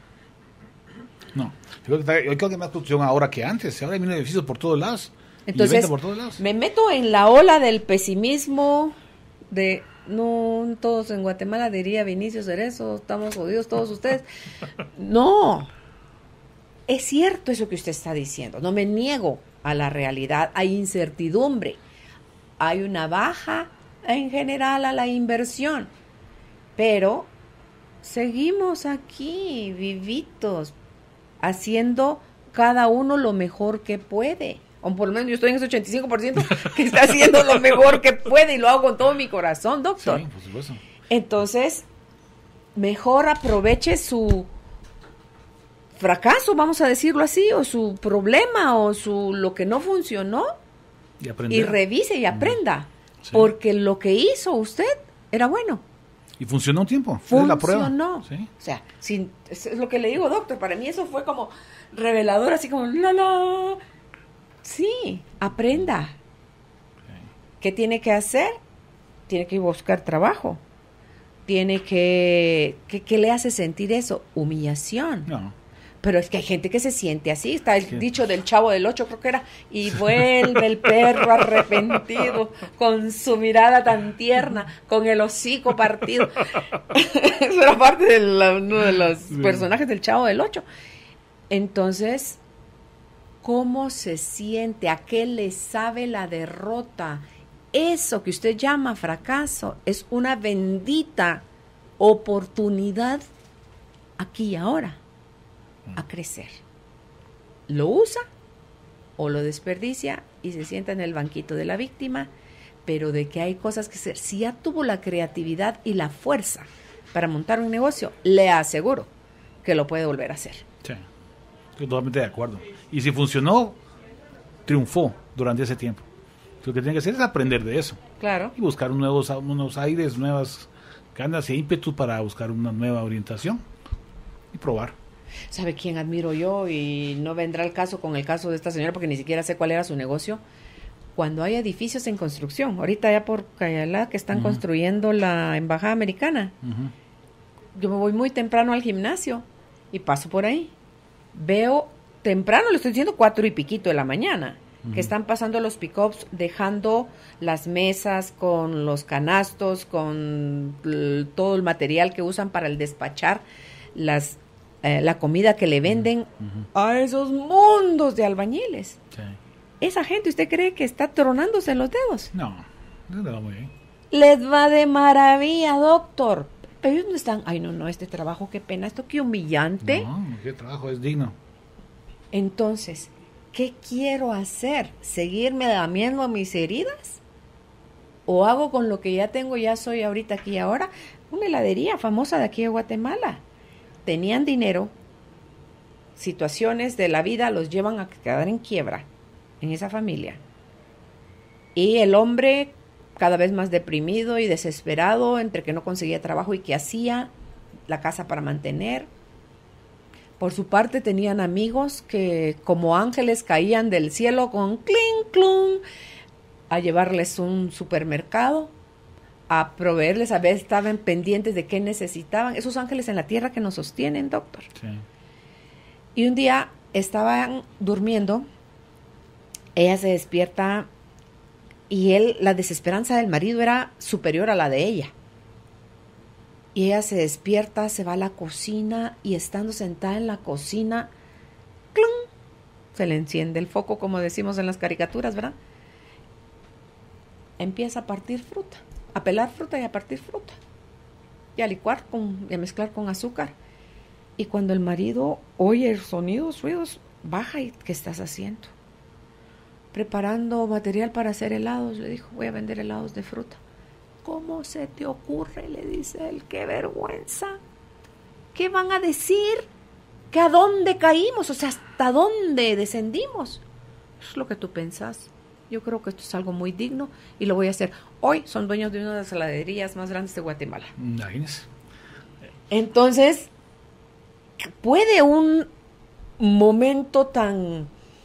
No. Yo creo que hay más construcción ahora que antes. Ahora hay edificios por todos lados. Entonces, por todos lados. Me meto en la ola del pesimismo de... No, todos en Guatemala, diría Vinicio Cerezo, estamos jodidos todos ustedes. No, es cierto eso que usted está diciendo, no me niego a la realidad, hay incertidumbre, hay una baja en general a la inversión, pero seguimos aquí, vivitos, haciendo cada uno lo mejor que puede. O por lo menos yo estoy en ese 85% que está haciendo lo mejor que puede y lo hago con todo mi corazón, doctor. Sí, por supuesto. Entonces, mejor aproveche su fracaso, vamos a decirlo así, o su problema, o lo que no funcionó, y revise y aprenda, porque lo que hizo usted era bueno. Y funcionó un tiempo. Funcionó. La prueba. ¿Sí? O sea, es lo que le digo, doctor, para mí eso fue como revelador, así como la. Sí, aprenda. Okay. ¿Qué tiene que hacer? Tiene que buscar trabajo. Tiene que... ¿Qué le hace sentir eso? Humillación. No. Pero es que hay gente que se siente así. Está el dicho del Chavo del 8, creo que era. Y vuelve el perro arrepentido, con su mirada tan tierna, con el hocico partido. Eso era parte de uno de los personajes del Chavo del 8. Entonces... ¿Cómo se siente? ¿A qué le sabe la derrota? Eso que usted llama fracaso es una bendita oportunidad aquí y ahora a crecer. ¿Lo usa o lo desperdicia y se sienta en el banquito de la víctima? Pero de que hay cosas que hacer. Si ya tuvo la creatividad y la fuerza para montar un negocio, le aseguro que lo puede volver a hacer. Sí. Estoy totalmente de acuerdo. Y si funcionó, triunfó durante ese tiempo. Lo que tiene que hacer es aprender de eso. Claro. Y buscar unos aires, nuevas ganas e ímpetu para buscar una nueva orientación y probar. ¿Sabe quién admiro yo? Y no vendrá el caso con el caso de esta señora porque ni siquiera sé cuál era su negocio. Cuando hay edificios en construcción, ahorita ya por Cayalá que están construyendo la embajada americana, yo me voy muy temprano al gimnasio y paso por ahí. Veo temprano, le estoy diciendo 4 y piquito de la mañana, que están pasando los pick-ups, dejando las mesas con los canastos, con todo el material que usan para el despachar la comida que le venden a esos mundos de albañiles. Sí. Esa gente, ¿usted cree que está tronándose los dedos? No, les va muy bien. Les va de maravilla, doctor. Pero ellos no están, ay no, este trabajo, qué pena, esto qué humillante. No, qué trabajo, es digno. Entonces, ¿qué quiero hacer? ¿Seguirme lamiendo mis heridas? o hago con lo que ya tengo, ya soy ahorita aquí y ahora. Una heladería famosa de aquí de Guatemala. Tenían dinero, situaciones de la vida los llevan a quedar en quiebra en esa familia. Y el hombre cada vez más deprimido y desesperado entre que no conseguía trabajo y que hacía la casa para mantener. Por su parte tenían amigos que como ángeles caían del cielo con clink, clun, a llevarles un supermercado, a proveerles, a veces estaban pendientes de qué necesitaban. Esos ángeles en la tierra que nos sostienen, doctor. Sí. Y un día estaban durmiendo, ella se despierta y la desesperanza del marido era superior a la de ella. Y ella se despierta, se va a la cocina y estando sentada en la cocina, ¡clun!, se le enciende el foco, como decimos en las caricaturas, ¿verdad? Empieza a partir fruta, a pelar fruta y a partir fruta. Y a licuar y a mezclar con azúcar. Y cuando el marido oye sonidos, ruidos, baja y ¿qué estás haciendo? Preparando material para hacer helados, le dijo, voy a vender helados de fruta. ¿Cómo se te ocurre?, le dice él, qué vergüenza. ¿Qué van a decir? ¿Que a dónde caímos? O sea, ¿hasta dónde descendimos? Eso es lo que tú pensás. Yo creo que esto es algo muy digno y lo voy a hacer. Hoy son dueños de una de las heladerías más grandes de Guatemala. Imagínese. Entonces, ¿puede un momento tan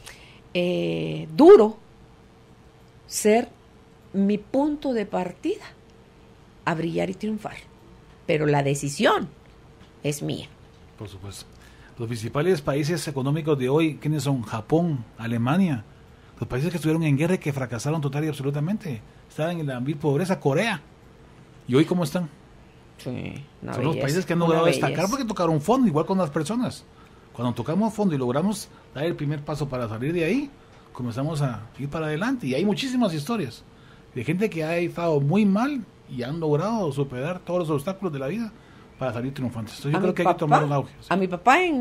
duro ser mi punto de partida a brillar y triunfar? Pero la decisión es mía. Por supuesto. Los principales países económicos de hoy, ¿quiénes son? Japón, Alemania. Los países que estuvieron en guerra y que fracasaron total y absolutamente. Estaban en la pobreza, Corea. ¿Y hoy cómo están? Sí, son los países que han logrado destacar porque tocaron fondo, igual con las personas. Cuando tocamos fondo y logramos dar el primer paso para salir de ahí, comenzamos a ir para adelante. Y hay muchísimas historias de gente que ha estado muy mal y han logrado superar todos los obstáculos de la vida para salir triunfantes. Entonces yo creo que hay que tomar un auge. ¿Sí? A mi papá en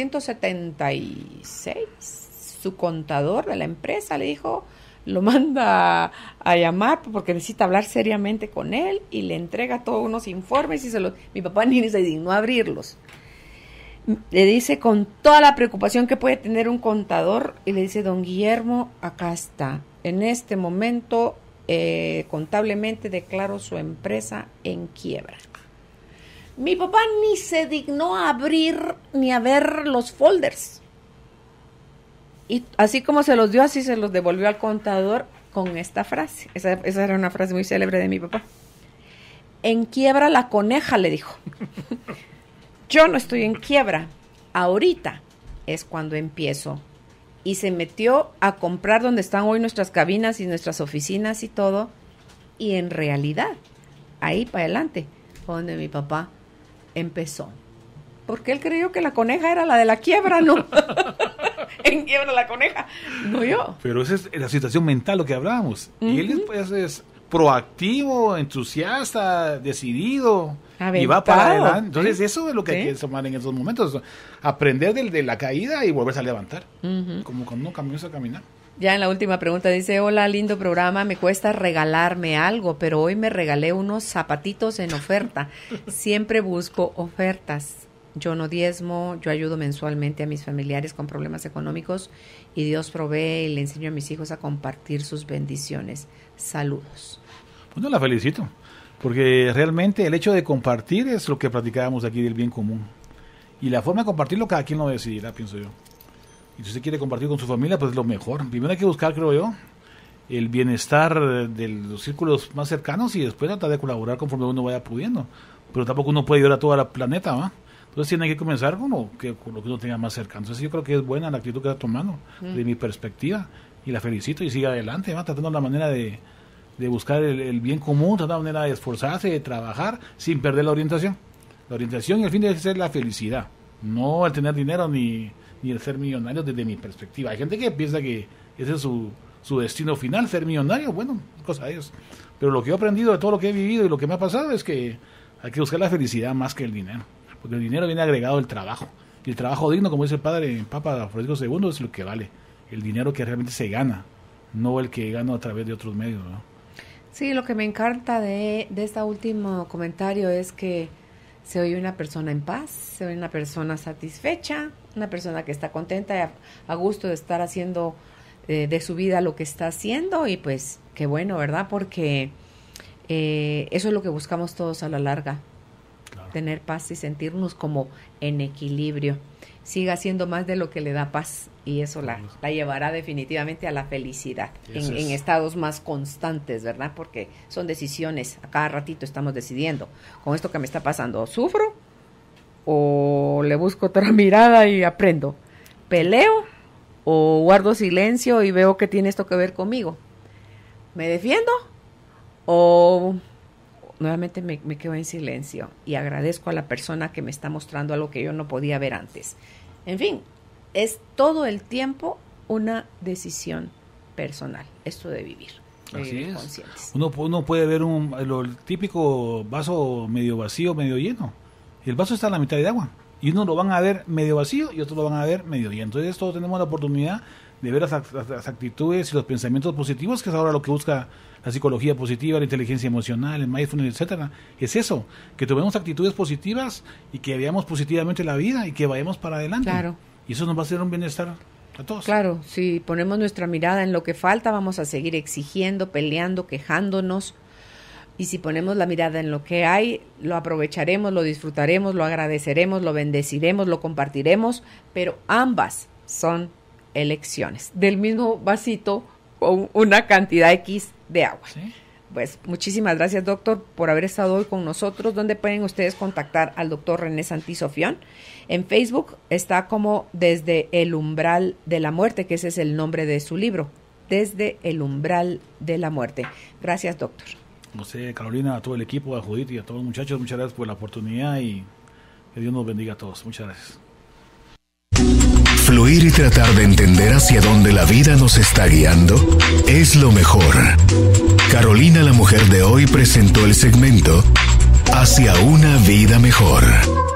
1976, su contador de la empresa le dijo, lo manda a llamar porque necesita hablar seriamente con él y le entrega todos unos informes y mi papá ni se dignó a abrirlos. Le dice con toda la preocupación que puede tener un contador y le dice, don Guillermo, acá está. En este momento contablemente declaro su empresa en quiebra. Mi papá ni se dignó a abrir ni a ver los folders. Y así como se los dio, así se los devolvió al contador con esta frase. Esa era una frase muy célebre de mi papá. En quiebra la coneja, le dijo. Yo no estoy en quiebra. Ahorita es cuando empiezo. Y se metió a comprar donde están hoy nuestras cabinas y nuestras oficinas y todo. Y en realidad, ahí para adelante, fue donde mi papá empezó. Porque él creyó que la coneja era la de la quiebra, ¿no? En quiebra la coneja, no yo. Pero esa es la situación mental, lo que hablábamos. Y él pues, es proactivo, entusiasta, decidido. Aventado. Y va para adelante. Entonces eso es lo que hay que tomar en esos momentos. Aprender de la caída y volverse a levantar. Como cuando uno comienza a caminar. Ya en la última pregunta dice, hola, lindo programa, me cuesta regalarme algo, pero hoy me regalé unos zapatitos en oferta. Siempre busco ofertas. Yo no diezmo, yo ayudo mensualmente a mis familiares con problemas económicos y Dios provee y le enseño a mis hijos a compartir sus bendiciones. Saludos. Bueno, la felicito, porque realmente el hecho de compartir es lo que platicábamos aquí del bien común. Y la forma de compartirlo cada quien lo decidirá, pienso yo. Y si usted quiere compartir con su familia, pues es lo mejor. Primero hay que buscar, creo yo, el bienestar de los círculos más cercanos y después tratar de colaborar conforme uno vaya pudiendo. Pero tampoco uno puede ayudar a toda la planeta, ¿va? Entonces tiene que comenzar con lo que uno tenga más cercano. Entonces yo creo que es buena la actitud que está tomando, de mi perspectiva, y la felicito y sigue adelante, va tratando la manera de buscar el bien común, tratando la manera de esforzarse, de trabajar, sin perder la orientación. La orientación y el fin debe ser la felicidad, no el tener dinero ni el ser millonario desde mi perspectiva. Hay gente que piensa que ese es su destino final, ser millonario, bueno, cosa de ellos. Pero lo que he aprendido de todo lo que he vivido y lo que me ha pasado es que hay que buscar la felicidad más que el dinero. Porque el dinero viene agregado al trabajo. Y el trabajo digno, como dice el Papa Francisco II, es lo que vale. El dinero que realmente se gana, no el que gana a través de otros medios, ¿no? Sí, lo que me encanta de este último comentario es que se oye una persona en paz, se oye una persona satisfecha, una persona que está contenta y a gusto de estar haciendo de su vida lo que está haciendo, y pues qué bueno, ¿verdad? Porque eso es lo que buscamos todos a la larga, claro. Tener paz y sentirnos como en equilibrio. Siga haciendo más de lo que le da paz, y eso la llevará definitivamente a la felicidad en estados más constantes, ¿verdad? Porque son decisiones, a cada ratito estamos decidiendo, con esto que me está pasando, ¿sufro o le busco otra mirada y aprendo? ¿Peleo o guardo silencio y veo que tiene esto que ver conmigo? ¿Me defiendo o nuevamente me quedo en silencio y agradezco a la persona que me está mostrando algo que yo no podía ver antes? En fin, es todo el tiempo una decisión personal, esto de vivir. Así es. Conscientes. Uno puede ver el típico vaso medio vacío, medio lleno. El vaso está a la mitad de agua, y uno lo van a ver medio vacío y otros lo van a ver medio lleno. Entonces todos tenemos la oportunidad de ver las actitudes y los pensamientos positivos, que es ahora lo que busca la psicología positiva, la inteligencia emocional, el mindfulness, etcétera. Es eso, que tomemos actitudes positivas y que veamos positivamente la vida y que vayamos para adelante. Claro. Y eso nos va a hacer un bienestar a todos. Claro, si ponemos nuestra mirada en lo que falta, vamos a seguir exigiendo, peleando, quejándonos. Y si ponemos la mirada en lo que hay, lo aprovecharemos, lo disfrutaremos, lo agradeceremos, lo bendeciremos, lo compartiremos, pero ambas son elecciones del mismo vasito con una cantidad X de agua. ¿Sí? Pues muchísimas gracias, doctor, por haber estado hoy con nosotros. ¿Dónde pueden ustedes contactar al doctor René Santisofión? En Facebook está como Desde el Umbral de la Muerte, que ese es el nombre de su libro, Desde el Umbral de la Muerte. Gracias, doctor. No sé, Carolina, a todo el equipo, a Judith y a todos los muchachos, muchas gracias por la oportunidad y que Dios nos bendiga a todos. Muchas gracias. Fluir y tratar de entender hacia dónde la vida nos está guiando es lo mejor. Carolina, la mujer de hoy, presentó el segmento Hacia una vida mejor.